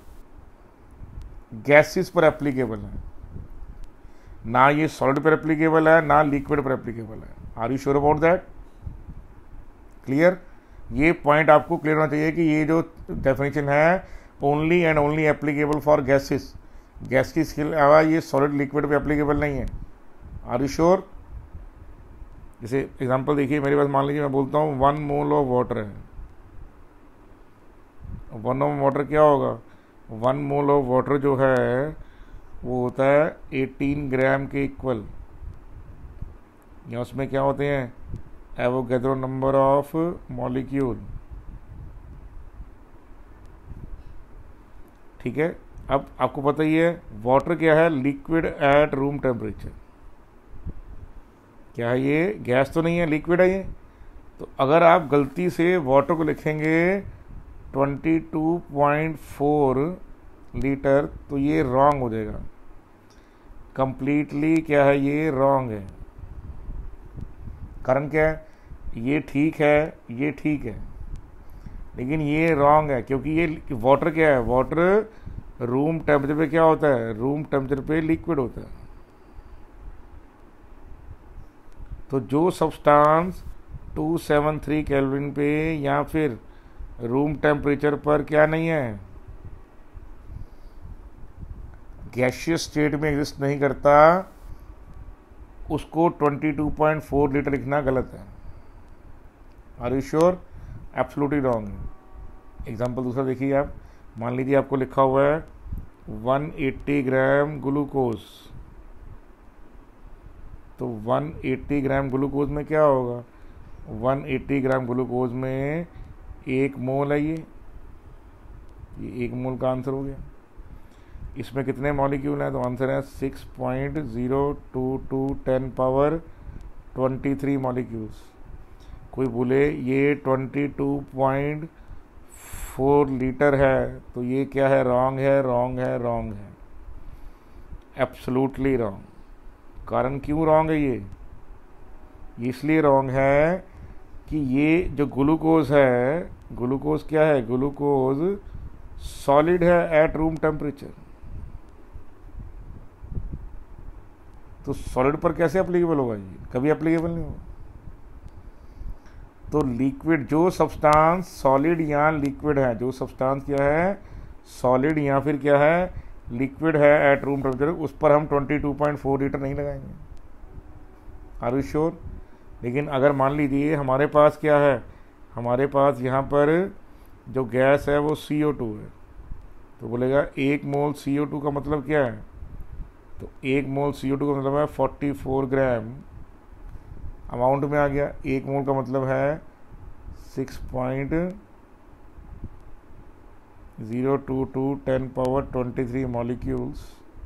गैसेस पर एप्लीकेबल है, ना ये सॉलिड पर एप्लीकेबल है, ना लिक्विड पर एप्लीकेबल है। Are you sure about that? Clear? ये पॉइंट आपको क्लियर होना चाहिए कि ये जो डेफिनेशन है only and only applicable for gases, gas की स्किल अलावा ये सॉलिड लिक्विड पे एप्लीकेबल नहीं है। Are you sure? जैसे एग्जांपल देखिए, मेरे पास मान लीजिए मैं बोलता हूँ वन मोल ऑफ वाटर है। वन ऑफ वाटर क्या होगा, वन मोल ऑफ वाटर जो है वो होता है एटीन ग्राम के इक्वल, या उसमें क्या होते हैं, एवोगैड्रो नंबर ऑफ मॉलिक्यूल। ठीक है, अब आपको पता ही है वाटर क्या है, लिक्विड एट रूम टेम्परेचर। क्या है ये, गैस तो नहीं है, लिक्विड है ये। तो अगर आप गलती से वाटर को लिखेंगे twenty two point four litre, तो ये रॉन्ग हो जाएगा, कंप्लीटली क्या है, ये रॉन्ग है। कारण क्या है, ये ठीक है, ये ठीक है, लेकिन ये रॉन्ग है, क्योंकि ये वाटर क्या है, वाटर रूम टेम्परेचर पे क्या होता है, रूम टेम्परेचर पे लिक्विड होता है। तो जो substance two seven three kelvin पे या फिर रूम टेम्परेचर पर क्या नहीं है, गैसियस स्टेट में एग्जिस्ट नहीं करता, उसको twenty two point four litre लिखना गलत है। Are you sure? Absolutely wrong है। एग्जाम्पल दूसरा देखिए आप, मान लीजिए आपको लिखा हुआ है वन एटी ग्राम ग्लूकोज। तो वन एटी ग्राम ग्लूकोज में क्या होगा, वन एटी ग्राम ग्लूकोज में एक मोल है, ये ये एक मोल का आंसर हो गया। इसमें कितने मॉलिक्यूल हैं, तो आंसर है six point zero two two ten power twenty three molecules. कोई बोले ये twenty two point four litre है, तो ये क्या है, रॉन्ग है, रॉन्ग है, रॉन्ग है, एब्सोल्युटली रॉन्ग। कारण क्यों रॉन्ग है ये, इसलिए रॉन्ग है कि ये जो ग्लूकोज है, ग्लूकोज क्या है, ग्लूकोज सॉलिड है एट रूम टेम्परेचर। तो सॉलिड पर कैसे एप्लीकेबल होगा, ये कभी एप्लीकेबल नहीं होगा। तो लिक्विड, जो सब्सटेंस सॉलिड या लिक्विड है, जो सब्सटेंस क्या है, सॉलिड या फिर क्या है, लिक्विड है एट रूम टेम्परेचर, उस पर हम twenty two point four litre नहीं लगाएंगे। Are you sure? लेकिन अगर मान लीजिए हमारे पास क्या है, हमारे पास यहाँ पर जो गैस है वो सी ओ टू है, तो बोलेगा एक मोल सी ओ टू का मतलब क्या है, तो एक मोल सी ओ टू का मतलब है फोर्टी फोर ग्राम अमाउंट में आ गया। एक मोल का मतलब है six point zero two two ten power twenty three molecules.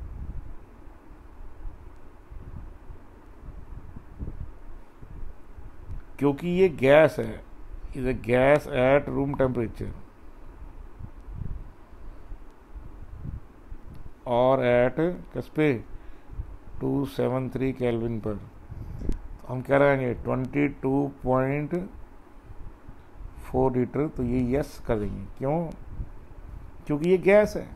क्योंकि ये गैस है, is a gas at room temperature और एट किस पे, टू सेवन थ्री केल्विन पर। हम क्या लगाएंगे, twenty two point four litre, तो ये यस कर देंगे। क्यों? क्योंकि ये गैस है।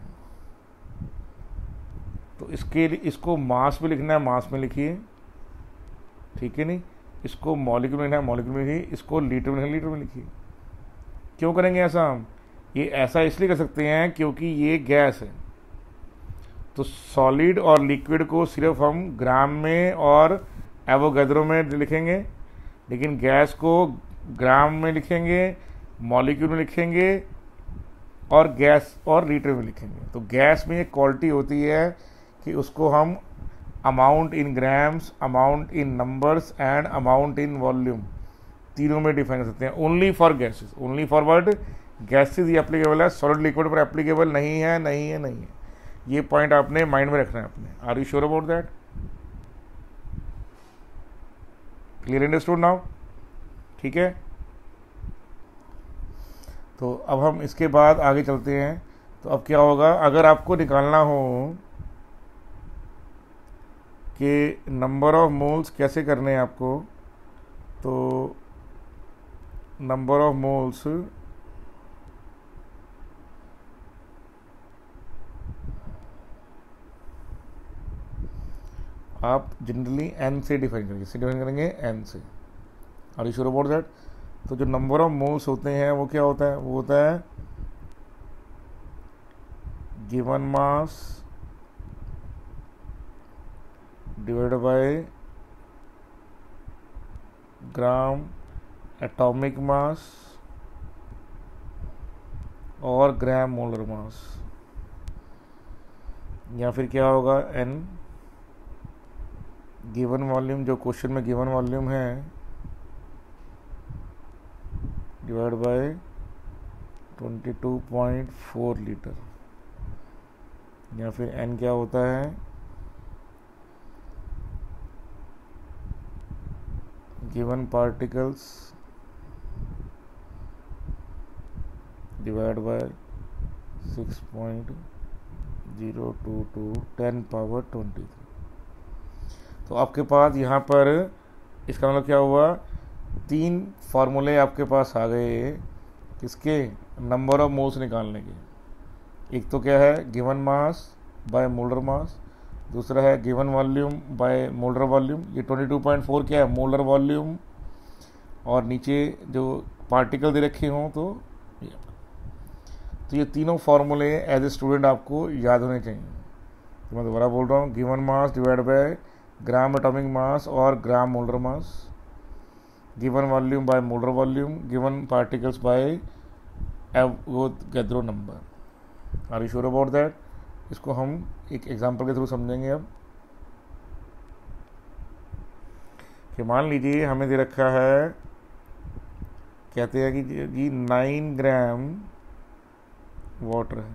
तो इसके लिए इसको मास में लिखना है, मास में लिखिए, ठीक है नहीं। इसको मॉलिक्यूल में लिखना है, मॉलिक्यूल में लिखिए। इसको लीटर में लिखना है, लीटर में लिखिए। क्यों करेंगे ऐसा हम? ये ऐसा इसलिए कर सकते हैं क्योंकि ये गैस है। तो सॉलिड और लिक्विड को सिर्फ हम ग्राम में और एवोगैड्रो में लिखेंगे, लेकिन गैस को ग्राम में लिखेंगे, मॉलिक्यूल में लिखेंगे और गैस और लीटर में लिखेंगे। तो गैस में एक क्वालिटी होती है कि उसको हम amount in grams, amount in numbers and amount in volume तीनों में डिफाइन कर सकते हैं। Only for gases, only for word gases ये एप्लीकेबल है, सॉलिड लिक्विड पर एप्लीकेबल नहीं है, नहीं है, नहीं है। ये पॉइंट आपने माइंड में रखना है अपने। Are you sure about that? Clear understood now? ठीक है। तो अब हम इसके बाद आगे चलते हैं। तो अब क्या होगा, अगर आपको निकालना हो कि नंबर ऑफ मोल्स कैसे करने हैं आपको, तो नंबर ऑफ मोल्स आप जनरली एन से डिफाइन करेंगे। से डिफाइन करेंगे एन से। Are you sure about that? तो जो नंबर ऑफ मोल्स होते हैं वो क्या होता है? वो होता है given mass divide by gram atomic mass और ग्राम मोलर मास, या फिर क्या होगा एन गिवन वॉल्यूम, जो क्वेश्चन में गिवन वॉल्यूम है, divide by twenty two point four litre, या फिर एन क्या होता है given particles divide by six point zero two two ten power twenty three. तो आपके पास यहाँ पर इसका मतलब क्या हुआ, तीन फार्मूले आपके पास आ गए किसके, नंबर ऑफ मोल्स निकालने के। एक तो क्या है given mass by molar mass, दूसरा है given volume by molar volume. ये ट्वेंटी टू पॉइंट फोर क्या है, मोलर वॉल्यूम, और नीचे जो पार्टिकल दे रखे हों तो तो ये तीनों फार्मूले एज ए स्टूडेंट आपको याद होने चाहिए। तो मैं दोबारा बोल रहा हूँ, given mass divide by gram atomic mass और gram molar mass, given volume by molar volume, given particles by Avogadro number. Are you sure about that? इसको हम एक एग्जांपल के थ्रू समझेंगे। अब कि मान लीजिए हमें दे रखा है, कहते हैं कि जी नाइन ग्राम वाटर है,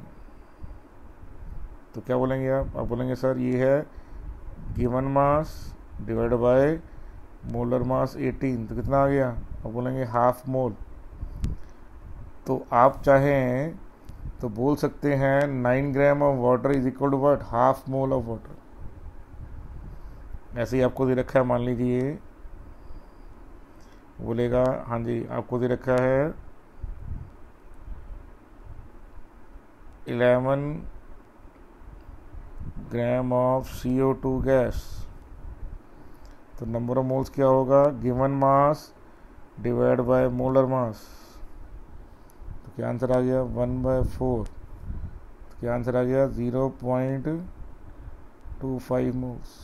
तो क्या बोलेंगे आप? आप बोलेंगे सर ये है given mass divide by molar mass eighteen, तो कितना आ गया? आप बोलेंगे हाफ मोल। तो आप चाहें तो बोल सकते हैं nine gram of water is equal to what, half mole of water. ऐसे ही आपको दे रखा है, मान लीजिए बोलेगा हाँ जी आपको दे रखा है eleven gram of C O two gas, तो नंबर ऑफ मोल्स क्या होगा, given mass divide by molar mass. तो क्या आंसर आ गया, वन बाय फोर। तो क्या आंसर आ गया, zero point two five moles.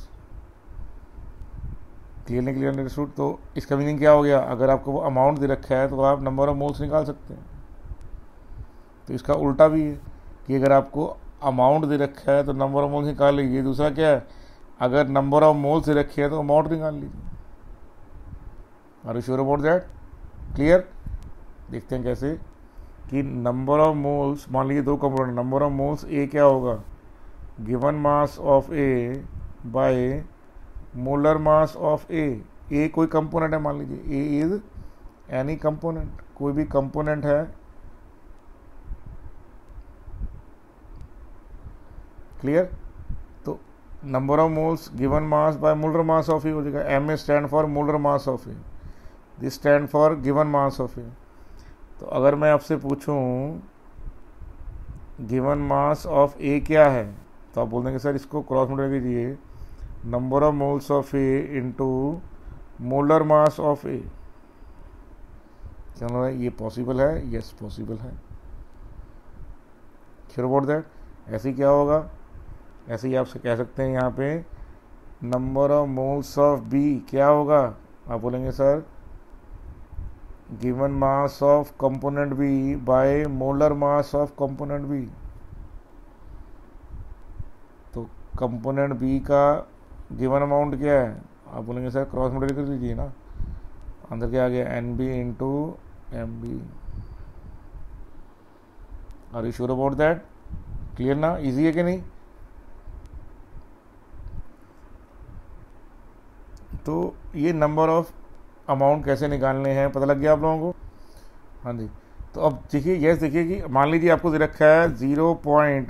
Clear नहीं क्लियर अंडरस्टूड? तो इसका मीनिंग क्या हो गया, अगर आपको वो अमाउंट दे रखा है तो आप नंबर ऑफ मोल्स निकाल सकते हैं। तो इसका उल्टा भी है कि अगर आपको अमाउंट दे रखा है तो नंबर ऑफ मोल्स निकाल लीजिए। दूसरा क्या है, अगर नंबर ऑफ मोल्स दे रखे हैं तो अमाउंट निकाल लीजिए। Are you sure about that? Clear? देखते हैं कैसे कि नंबर ऑफ मोल्स, मान लीजिए दो component, number of moles A क्या होगा, given mass of A by molar mass of A. A कोई कंपोनेंट है, मान लीजिए ए इज एनी कंपोनेंट, कोई भी कंपोनेंट है। क्लियर? तो number of moles given mass by molar mass of A हो जाएगा। M A stand for molar mass of A, this stand for given mass of A. तो अगर मैं आपसे पूछूं गिवन मास ऑफ ए क्या है, तो आप बोल देंगे सर इसको क्रॉस मल्टीप्लाई कीजिए, number of moles of A into molar mass of A. क्या ये पॉसिबल है? यस पॉसिबल है। Sure about that? ऐसे ही क्या होगा, ऐसे ही आप कह सकते हैं यहाँ पे number of moles of B क्या होगा, आप बोलेंगे sir given mass of component B by molar mass of component B. तो कंपोनेंट बी का गिवन अमाउंट क्या है, आप बोलेंगे सर क्रॉस मल्टीप्लाई कर दीजिए ना, अंदर क्या आ गया n B into M B. Are you sure about that? Clear ना? इजी है कि नहीं? तो ये नंबर ऑफ अमाउंट कैसे निकालने हैं पता लग गया आप लोगों को? हाँ जी। तो अब देखिए, यस देखिए कि मान लीजिए आपको दे रखा है zero point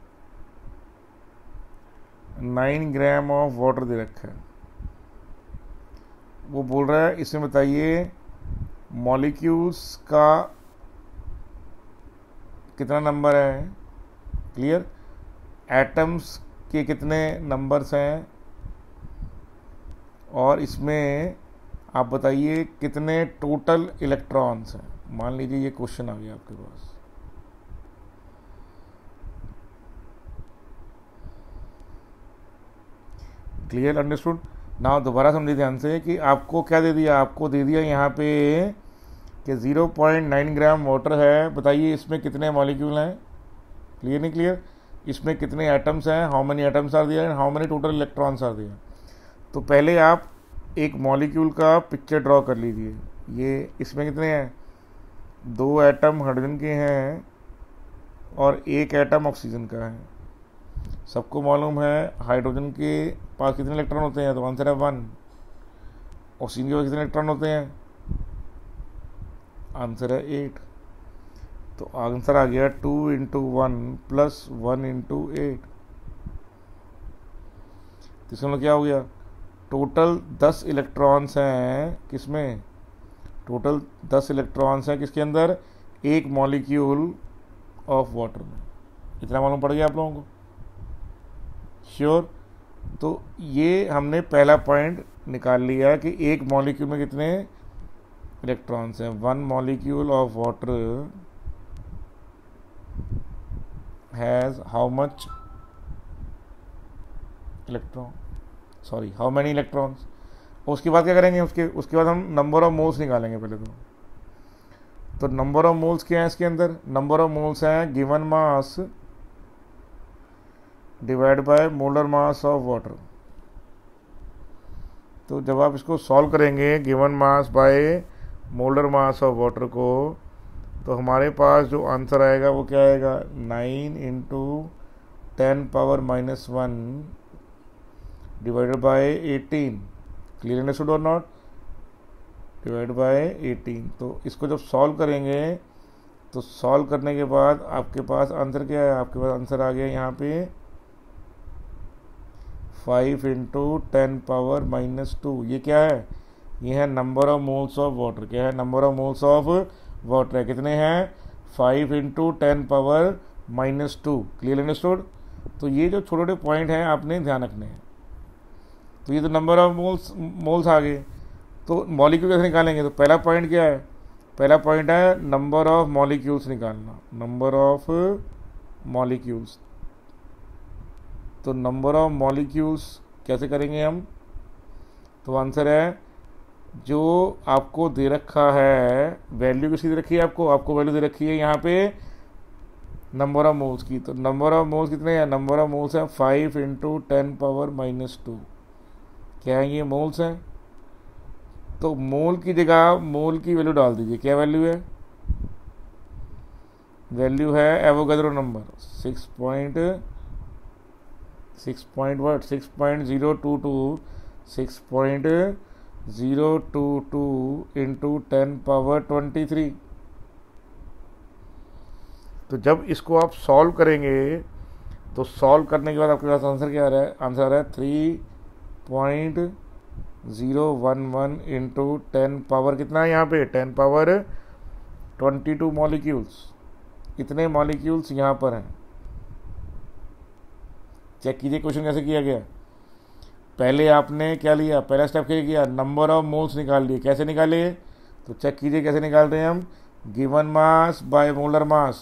nine gram of water दे रखा है। वो बोल रहा है इसमें बताइए मॉलिक्यूल्स का कितना नंबर है। क्लियर? एटम्स के कितने नंबर्स हैं, और इसमें आप बताइए कितने टोटल इलेक्ट्रॉन्स हैं। मान लीजिए ये क्वेश्चन आ गया आपके पास। क्लियर? अंडरस्टूड? ना दोबारा समझिए ध्यान से कि आपको क्या दे दिया, आपको दे दिया यहाँ पे कि zero point nine gram water है, बताइए इसमें कितने मॉलिक्यूल हैं। क्लियर नहीं क्लियर? इसमें कितने एटम्स हैं, how many atoms are there and how many total electrons are there. तो पहले आप एक मॉलिक्यूल का पिक्चर ड्रॉ कर लीजिए। ये इसमें कितने हैं, दो एटम हाइड्रोजन के हैं और एक एटम ऑक्सीजन का है। सबको मालूम है हाइड्रोजन के पास कितने इलेक्ट्रॉन होते हैं, तो आंसर है वन। ऑक्सीजन के पास कितने इलेक्ट्रॉन होते हैं, आंसर है एट। तो आंसर आ गया two into one plus one into eight. तो इसमें क्या हो गया, टोटल दस इलेक्ट्रॉन्स हैं किसमें, टोटल दस इलेक्ट्रॉन्स हैं किसके अंदर, एक मॉलिक्यूल ऑफ वाटर में। इतना मालूम पड़ गया आप लोगों को? श्योर? तो ये हमने पहला पॉइंट निकाल लिया कि एक मॉलिक्यूल में कितने इलेक्ट्रॉन्स हैं। One molecule of water has how much electron, sorry how many electrons. उसके बाद क्या करेंगे, उसके उसके बाद हम नंबर ऑफ मोल्स निकालेंगे पहले तो। तो नंबर ऑफ मोल्स क्या है इसके अंदर, नंबर ऑफ मोल्स हैं given mass divide by molar mass of water. तो जब आप इसको सॉल्व करेंगे given mass by molar mass of water को, तो हमारे पास जो आंसर आएगा वो क्या आएगा, nine into ten power minus one divided by eighteen. Clear understood और नॉट? Divide by eighteen. तो इसको जब सॉल्व करेंगे तो सॉल्व करने के बाद आपके पास आंसर क्या है, आपके पास आंसर आ गया यहाँ पे five into ten power minus two. ये क्या है, ये है number of moles of water. क्या है, number of moles of water है, कितने हैं, five into ten power minus two. Clear understood? तो ये जो छोटे छोटे पॉइंट हैं आपने ध्यान रखने हैं। तो ये तो नंबर ऑफ मोल्स मोल्स आ गए। तो मॉलिक्यूल कैसे निकालेंगे, तो पहला पॉइंट क्या है, पहला पॉइंट है नंबर ऑफ मॉलिक्यूल्स निकालना, नंबर ऑफ मॉलिक्यूल्स। तो नंबर ऑफ मॉलिक्यूल्स कैसे करेंगे हम, तो आंसर है जो आपको दे रखा है, वैल्यू किसकी दे रखी है आपको, आपको वैल्यू दे रखी है यहाँ पे नंबर ऑफ मोल्स की। तो नंबर ऑफ मोल्स कितने हैं, नंबर ऑफ मोल्स हैं five into ten power minus two. क्या है, ये मोल्स हैं। तो मोल की जगह मोल की वैल्यू डाल दीजिए। क्या वैल्यू है, वैल्यू है Avogadro number six point six point word six point zero two two six point zero two two into ten power twenty three. तो जब इसको आप सॉल्व करेंगे तो सॉल्व करने के बाद आपके पास आंसर क्या आ रहा है, आंसर आ रहा है three point zero one one into ten power कितना है यहाँ पे, ten power twenty two molecules, इतने मॉलिक्यूल्स यहाँ पर हैं। चेक कीजिए क्वेश्चन कैसे किया गया। पहले आपने क्या लिया, पहला स्टेप क्या किया, नंबर ऑफ मोल्स निकाल लिए। कैसे निकाले, तो चेक कीजिए कैसे निकाल रहे हैं हम, given mass by molar mass.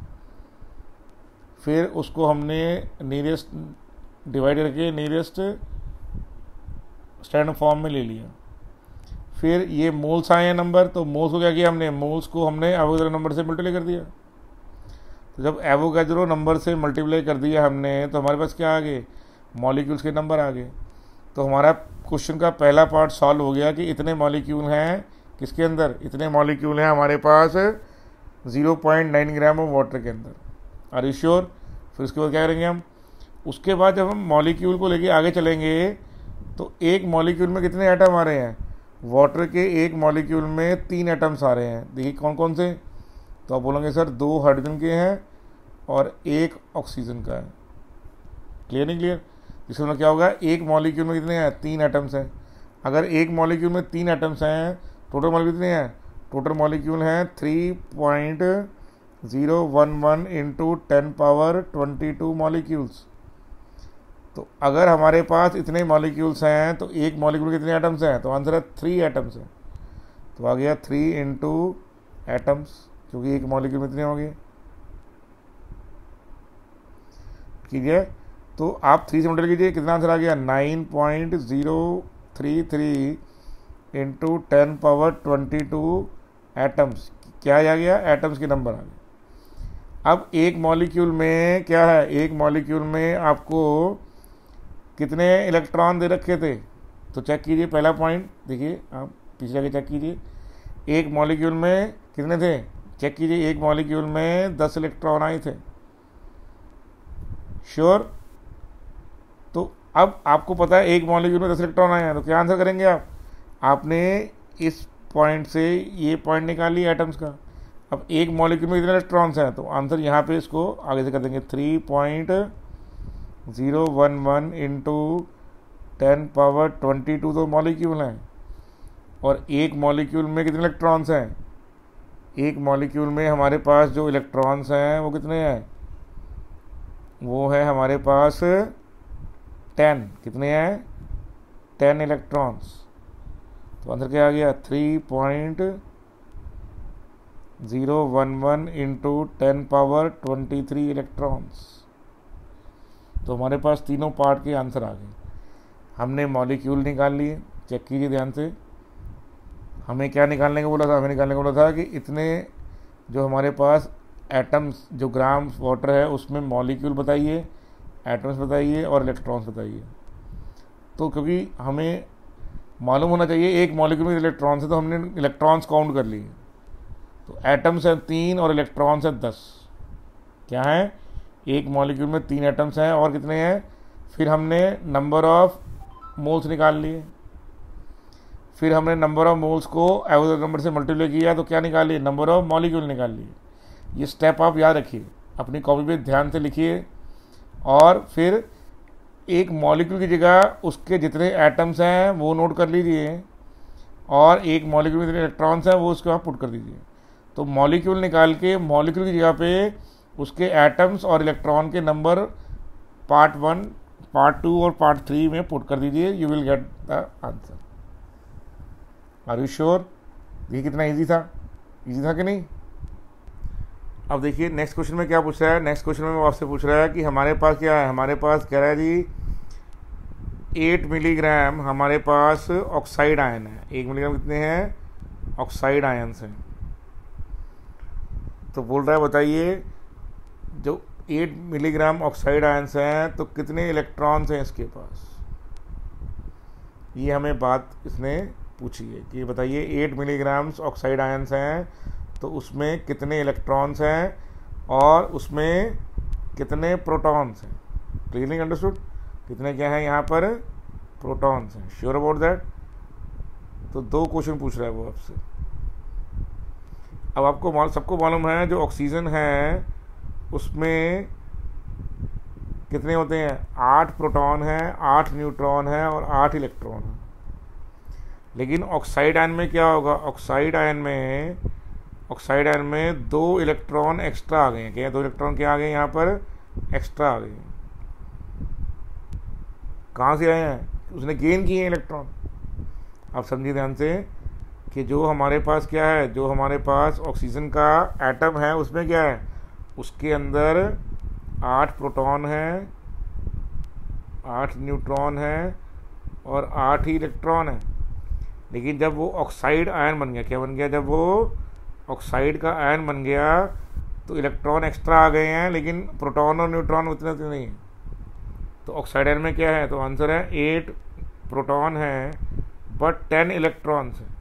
फिर उसको हमने नियरेस्ट डिवाइड करके नियरेस्ट स्टैंडर्ड फॉर्म में ले लिया। फिर ये मोल्स आए हैं नंबर, तो मोल्स को क्या किया हमने, मोल्स को हमने एवोगैड्रो नंबर से मल्टीप्लाई कर दिया। तो जब एवोगैड्रो नंबर से मल्टीप्लाई कर दिया हमने, तो हमारे पास क्या आ गए, मॉलिक्यूल्स के नंबर आ गए। तो हमारा क्वेश्चन का पहला पार्ट सॉल्व हो गया कि इतने मॉलिक्यूल हैं किसके अंदर, इतने मॉलिक्यूल हैं हमारे पास zero point nine gram of water के अंदर। Are you sure. फिर उसके बाद क्या करेंगे हम, उसके बाद जब हम मॉलिक्यूल को लेके आगे चलेंगे तो एक मॉलिक्यूल में कितने एटम आ रहे हैं, वाटर के एक मॉलिक्यूल में तीन एटम्स आ रहे हैं। देखिए कौन कौन से, तो आप बोलेंगे सर दो हाइड्रोजन के हैं और एक ऑक्सीजन का है। क्लियर नहीं क्लियर। इसमें मतलब क्या होगा, एक मॉलिक्यूल में कितने हैं, तीन एटम्स हैं। अगर एक मॉलिक्यूल में तीन एटम्स हैं, टोटल मॉलिक्यूल कितने हैं, टोटल मॉलिक्यूल हैं three point zero one one into ten power twenty two molecules. तो अगर हमारे पास इतने मॉलिक्यूल्स हैं तो एक मॉलिक्यूल कितने एटम्स हैं, तो आंसर है थ्री एटम्स हैं। तो आ गया थ्री इंटू एटम्स, क्योंकि एक मॉलिक्यूल में कितने होंगे, कीजिए। तो आप थ्री से मल्टीप्लाई कीजिए, कितना आंसर आ गया, nine point zero three three into ten power twenty two atoms. क्या आ गया, एटम्स के नंबर आ गए। अब एक मॉलिक्यूल में क्या है, एक मॉलिक्यूल में आपको कितने इलेक्ट्रॉन दे रखे थे, तो चेक कीजिए पहला पॉइंट, देखिए आप पीछे आगे चेक कीजिए, एक मॉलिक्यूल में कितने थे, चेक कीजिए, एक मॉलिक्यूल में दस इलेक्ट्रॉन आए थे। श्योर। तो अब आपको पता है एक मॉलिक्यूल में दस इलेक्ट्रॉन आए हैं, तो क्या आंसर करेंगे आप, आपने इस पॉइंट से ये पॉइंट निकाल लिया एटम्स का। अब एक मॉलिक्यूल में कितने इलेक्ट्रॉन्स हैं, तो आंसर यहाँ पे इसको आगे से कर देंगे, three point zero one one into ten power twenty two तो मॉलिक्यूल हैं, और एक मॉलिक्यूल में कितने इलेक्ट्रॉन्स हैं, एक मॉलिक्यूल में हमारे पास जो इलेक्ट्रॉन्स हैं वो कितने हैं, वो है हमारे पास टेन, कितने हैं, टेन इलेक्ट्रॉन्स। तो आंसर क्या आ गया, three point zero one one into ten power twenty three electrons. तो हमारे पास तीनों पार्ट के आंसर आ गए। हमने मॉलिक्यूल निकाल लिए, चेक कीजिए ध्यान से। हमें क्या निकालने को बोला था, हमें निकालने को बोला था कि इतने जो हमारे पास एटम्स, जो ग्राम वाटर है उसमें मॉलिक्यूल बताइए, एटम्स बताइए और इलेक्ट्रॉन्स बताइए। तो क्योंकि हमें मालूम होना चाहिए एक मॉलिक्यूल में इलेक्ट्रॉन्स है, तो हमने इलेक्ट्रॉन्स काउंट कर लिए। तो एटम्स हैं तीन और इलेक्ट्रॉन्स हैं दस। क्या है, एक मॉलिक्यूल में तीन एटम्स हैं और कितने हैं, फिर हमने नंबर ऑफ मोल्स निकाल लिए। फिर हमने नंबर ऑफ मोल्स को एवोगैड्रो नंबर से मल्टीप्लाई किया, तो क्या निकाल लिए, नंबर ऑफ मॉलिक्यूल निकाल लिए। ये स्टेप आप याद रखिए, अपनी कॉपी पे ध्यान से लिखिए, और फिर एक मॉलिक्यूल की जगह उसके जितने एटम्स हैं वो नोट कर लीजिए, और एक मॉलिक्यूल में जितने इलेक्ट्रॉन्स हैं वो उसके वहाँ पुट कर दीजिए। तो मॉलिक्यूल निकाल के मॉलिक्यूल की जगह पे उसके एटम्स और इलेक्ट्रॉन के number part one, part two और पार्ट थ्री में पुट कर दीजिए, you will get the answer. Are you sure. ये कितना इजी था, इजी था कि नहीं। अब देखिए नेक्स्ट क्वेश्चन में क्या पूछ रहा है, नेक्स्ट क्वेश्चन में वो आपसे पूछ रहा है कि हमारे पास क्या है, हमारे पास कह रहा है जी एट मिलीग्राम हमारे पास ऑक्साइड आयन है। एक मिलीग्राम कितने हैं, ऑक्साइड आयन्स हैं। तो बोल रहा है बताइए जो एट मिलीग्राम ऑक्साइड आयन्स हैं तो कितने इलेक्ट्रॉन्स हैं इसके पास। ये हमें बात इसने पूछी है कि बताइए एट मिलीग्राम्स ऑक्साइड आयन्स हैं तो उसमें कितने इलेक्ट्रॉन्स हैं और उसमें कितने प्रोटॉन्स हैं। क्लियरली अंडरस्टूड, कितने क्या हैं यहाँ पर, प्रोटॉन्स हैं। Sure about that. तो दो क्वेश्चन पूछ रहा है वो आपसे। अब आपको सबको मालूम है जो ऑक्सीजन है उसमें कितने होते हैं, आठ प्रोटॉन हैं, आठ न्यूट्रॉन हैं और आठ इलेक्ट्रॉन हैं। लेकिन ऑक्साइड आयन में क्या होगा, ऑक्साइड आयन में ऑक्साइड आयन में दो इलेक्ट्रॉन एक्स्ट्रा आ गए हैं। क्या दो इलेक्ट्रॉन क्या आ गए यहाँ पर एक्स्ट्रा आ गए हैं। कहाँ से आए हैं? उसने गेन किए हैं इलेक्ट्रॉन। आप समझिए ध्यान से कि जो हमारे पास क्या है, जो हमारे पास ऑक्सीजन का एटम है उसमें क्या है, उसके अंदर आठ प्रोटॉन है, आठ न्यूट्रॉन है और आठ ही इलेक्ट्रॉन है। लेकिन जब वो ऑक्साइड आयन बन गया, क्या बन गया, जब वो ऑक्साइड का आयन बन गया तो इलेक्ट्रॉन एक्स्ट्रा आ गए हैं, लेकिन प्रोटॉन और न्यूट्रॉन उतने उतने नहीं। तो ऑक्साइड आयन में क्या है, तो आंसर है एट प्रोटॉन है बट टेन इलेक्ट्रॉन्स है।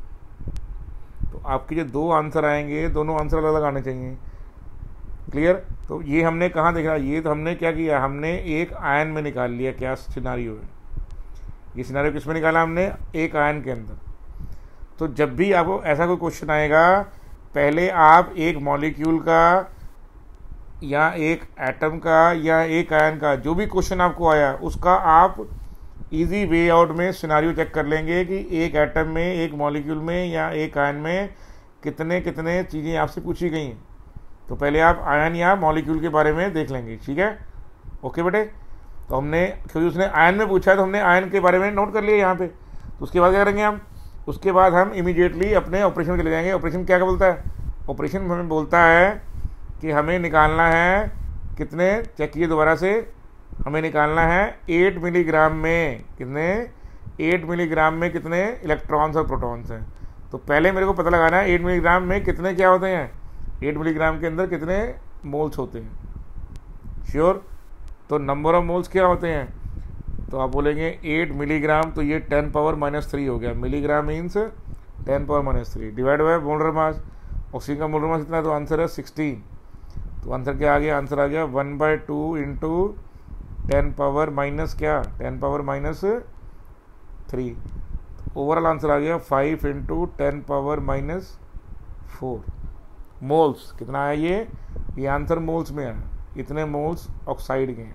तो आपके जो दो आंसर आएंगे दोनों आंसर अलग अलग आने चाहिए। क्लियर? तो ये हमने कहाँ देखा, ये तो हमने क्या किया, हमने एक आयन में निकाल लिया। क्या सिनारियो है ये? सिनारियो किस में निकाला हमने? एक आयन के अंदर। तो जब भी आपको ऐसा कोई क्वेश्चन आएगा, पहले आप एक मॉलिक्यूल का या एक एटम का या एक आयन का जो भी क्वेश्चन आपको आया उसका आप इजी वे आउट में सिनारियो चेक कर लेंगे कि एक एटम में, एक मॉलिक्यूल में या एक आयन में कितने कितने चीज़ें आपसे पूछी गई हैं। तो पहले आप आयन या मॉलिक्यूल के बारे में देख लेंगे। ठीक है, ओके बेटे। तो हमने, क्योंकि उसने आयन में पूछा है तो हमने आयन के बारे में नोट कर लिया यहाँ पे। तो उसके बाद क्या करेंगे हम, उसके बाद हम इमीडिएटली अपने ऑपरेशन के ले जाएंगे। ऑपरेशन क्या क्या बोलता है? ऑपरेशन हमें बोलता है कि हमें निकालना है कितने, चेक कीजिए दोबारा से, हमें निकालना है एट मिलीग्राम में कितने, एट मिलीग्राम में कितने इलेक्ट्रॉन्स और प्रोटॉन्स हैं। तो पहले मेरे को पता लगाना है एट मिलीग्राम में कितने क्या होते हैं, एट मिलीग्राम के अंदर कितने मोल्स होते हैं। श्योर? तो नंबर ऑफ मोल्स क्या होते हैं, तो आप बोलेंगे एट मिलीग्राम, तो ये टेन पावर माइनस थ्री हो गया। Milligram means ten power minus three divide by molar mass. Oxygen का मोलर मास कितना है, तो आंसर है सिक्सटीन। तो आंसर क्या आ गया, आंसर आ गया one by two into ten power minus क्या, ten power minus three. Overall answer आ गया five into ten power minus four moles. कितना आया ये ये आंसर मोल्स में आया, इतने मोल्स ऑक्साइड के हैं।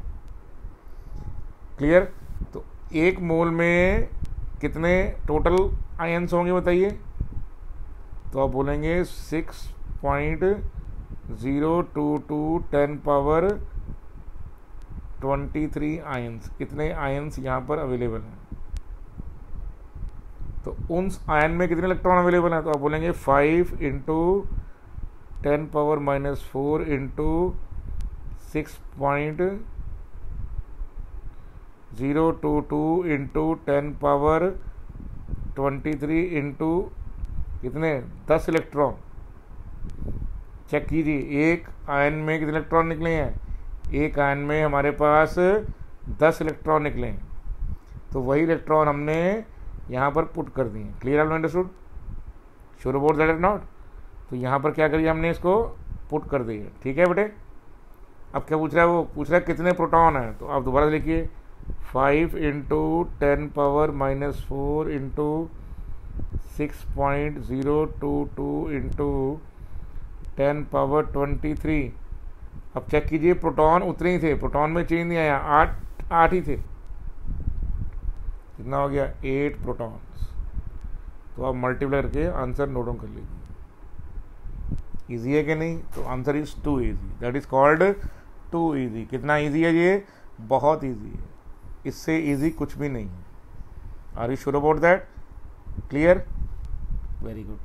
क्लियर? तो एक मोल में कितने टोटल आयन्स होंगे बताइए? तो आप बोलेंगे six point zero two two ten power twenty three ions, इतने आयन्स यहाँ पर अवेलेबल हैं। तो उन आयन में कितने इलेक्ट्रॉन अवेलेबल हैं, तो आप बोलेंगे five into ten power minus four into six point zero two two into ten power twenty three into कितने, दस इलेक्ट्रॉन। चेक कीजिए एक आयन में कितने इलेक्ट्रॉन निकले हैं, एक आयन में हमारे पास दस इलेक्ट्रॉन निकले हैं। तो वही इलेक्ट्रॉन हमने यहाँ पर पुट कर दिए। क्लियर? आपने understood? Sure about that is not? तो यहाँ पर क्या करिए, हमने इसको पुट कर दिए। ठीक है बेटे? अब क्या पूछ रहा है, वो पूछ रहा है कितने प्रोटॉन हैं। तो आप दोबारा लिखिए five into ten power minus four into six point zero two two into ten power twenty three. अब चेक कीजिए प्रोटॉन उतने ही थे, प्रोटॉन में चेंज नहीं आया, आठ आठ ही थे। कितना हो गया, एट प्रोटॉन्स। तो आप मल्टीप्लाई करके आंसर नोट डाउन कर लीजिए। इजी है कि नहीं? तो answer is too easy, that is called too easy. कितना इजी है ये? बहुत इजी है, इससे इजी कुछ भी नहीं है। Are you sure about that? Clear? Very good.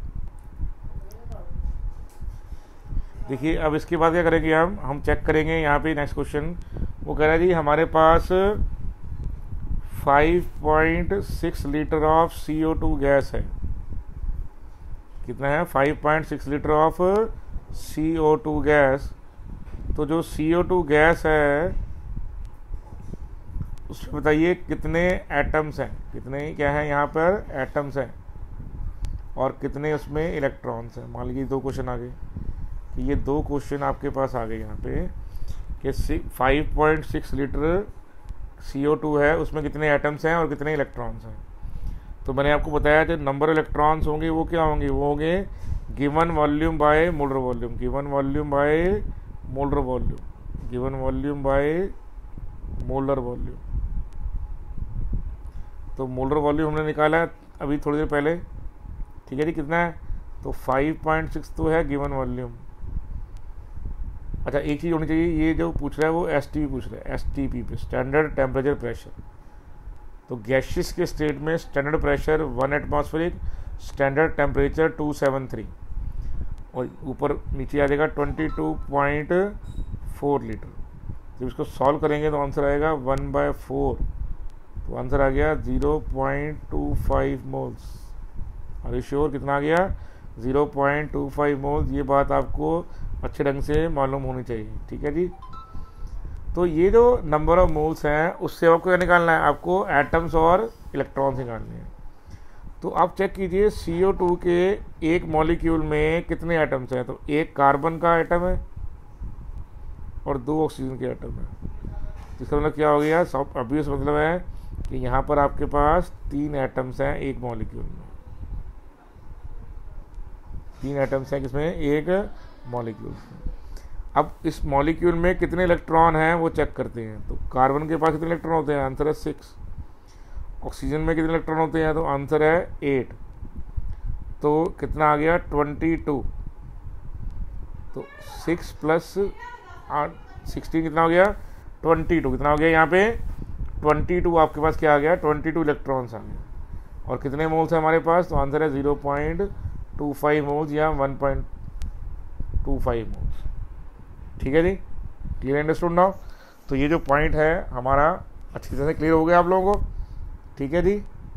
देखिए अब इसके बाद क्या करेंगे हम हम चेक करेंगे यहाँ पे नेक्स्ट क्वेश्चन। वो कह रहा है जी हमारे पास five point six litre of C O two gas है। कितना है? Five point six litre of C O two gas. तो जो सी ओ टू गैस है उसमें बताइए कितने एटम्स हैं, कितने क्या है यहाँ पर एटम्स हैं और कितने उसमें इलेक्ट्रॉन्स हैं। मान लीजिए दो क्वेश्चन आ गए कि ये दो क्वेश्चन आपके पास आ गए यहाँ पे कि five point six litre C O two है, उसमें कितने एटम्स हैं और कितने इलेक्ट्रॉन्स हैं। तो मैंने आपको बताया कि नंबर इलेक्ट्रॉन्स होंगे वो क्या होंगे, वो होंगे given volume by molar volume, given volume by molar volume, given volume by molar volume. तो मोलर वॉल्यूम हमने निकाला अभी थोड़ी देर पहले। ठीक है जी, कितना है? तो फाइव पॉइंट सिक्स तो है गिवन वॉल्यूम। अच्छा, एक चीज़ होनी चाहिए, ये जो पूछ रहा है वो एस टी पी पूछ रहा है, एस टी पी पे स्टैंडर्ड टेम्परेचर प्रेशर। तो गैसियस के स्टेट में standard pressure one atmospheric, standard temperature two seven three, और ऊपर नीचे आ जाएगा twenty two point four litre. जब इसको सॉल्व करेंगे तो आंसर आएगा वन बाय फोर, तो आंसर आ गया zero point two five moles. Are you sure? कितना आ गया? Zero point two five moles. ये बात आपको अच्छे ढंग से मालूम होनी चाहिए, ठीक है जी। तो ये जो नंबर ऑफ मोल्स हैं उससे आपको क्या निकालना है? आपको एटम्स और इलेक्ट्रॉन्स निकालने हैं। तो आप चेक कीजिए सी ओ टू के एक मॉलिक्यूल में कितने एटम्स हैं। तो एक कार्बन का एटम है और दो ऑक्सीजन के एटम है। इसका मतलब क्या हो गया? सब ऑब्वियस मतलब है कि यहाँ पर आपके पास तीन एटम्स हैं एक मॉलिक्यूल में। तीन एटम्स हैं किसमें? एक मॉलिक्यूल में। अब इस मॉलिक्यूल में कितने इलेक्ट्रॉन हैं वो चेक करते हैं। तो कार्बन के पास कितने इलेक्ट्रॉन होते हैं? आंसर है सिक्स। ऑक्सीजन में कितने इलेक्ट्रॉन होते हैं? तो आंसर है एट। तो कितना आ गया? Twenty two. तो सिक्स प्लस सिक्सटीन कितना हो गया? Twenty two. कितना हो गया यहाँ पे? ट्वेंटी टू आपके पास क्या आ गया? ट्वेंटी टू इलेक्ट्रॉन्स आ गए। और कितने मोल्स हैं हमारे पास? तो आंसर है zero point two five moles या one point two five moles. ठीक है जी, क्लियर अंडरस्टूड नाउ? तो ये जो पॉइंट है हमारा अच्छी तरह से क्लियर हो गया आप लोगों को, ठीक है जी,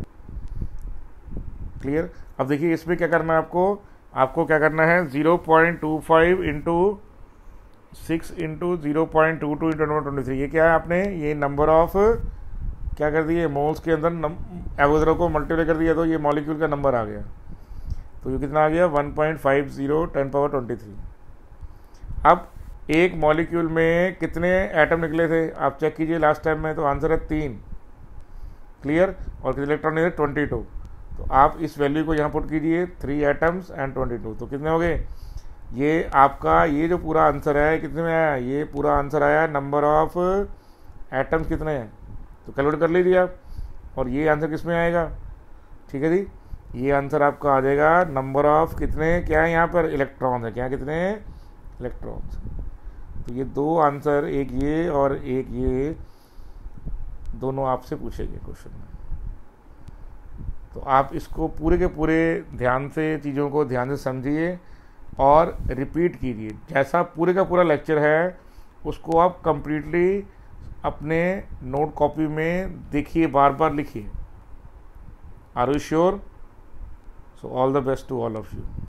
क्लियर। अब देखिए इसमें क्या करना है आपको, आपको क्या करना है, zero point two five into six into zero point two two into twenty three, ये क्या है आपने, ये नंबर ऑफ क्या कर दिए मोल्स के अंदर एवोगाड्रो को मल्टीप्लाई कर दिया, तो ये मॉलिक्यूल का नंबर आ गया। तो ये कितना आ गया? One point five zero ten power twenty three. अब एक मॉलिक्यूल में कितने एटम निकले थे आप चेक कीजिए लास्ट टाइम में, तो आंसर है तीन, क्लियर। और कितने इलेक्ट्रॉन निकले? Twenty two. तो आप इस वैल्यू को यहाँ पुट कीजिए, three atoms and twenty two, तो कितने हो गए? ये आपका ये जो पूरा आंसर है कितने में आया? ये पूरा आंसर आया नंबर ऑफ एटम्स कितने हैं, तो कैलकुलेट कर लीजिए आप। और ये आंसर किस में आएगा? ठीक है जी, ये आंसर आपका आ जाएगा नंबर ऑफ कितने, क्या है यहाँ पर? इलेक्ट्रॉन है। क्या कितने इलेक्ट्रॉन्स? तो ये दो आंसर, एक ये और एक ये, दोनों आपसे पूछेंगे क्वेश्चन में। तो आप इसको पूरे के पूरे ध्यान से, चीज़ों को ध्यान से समझिए और रिपीट कीजिए। जैसा पूरे का पूरा लेक्चर है उसको आप कंप्लीटली अपने नोट कॉपी में देखिए, बार बार लिखिए। Are you sure? So all the best to all of you.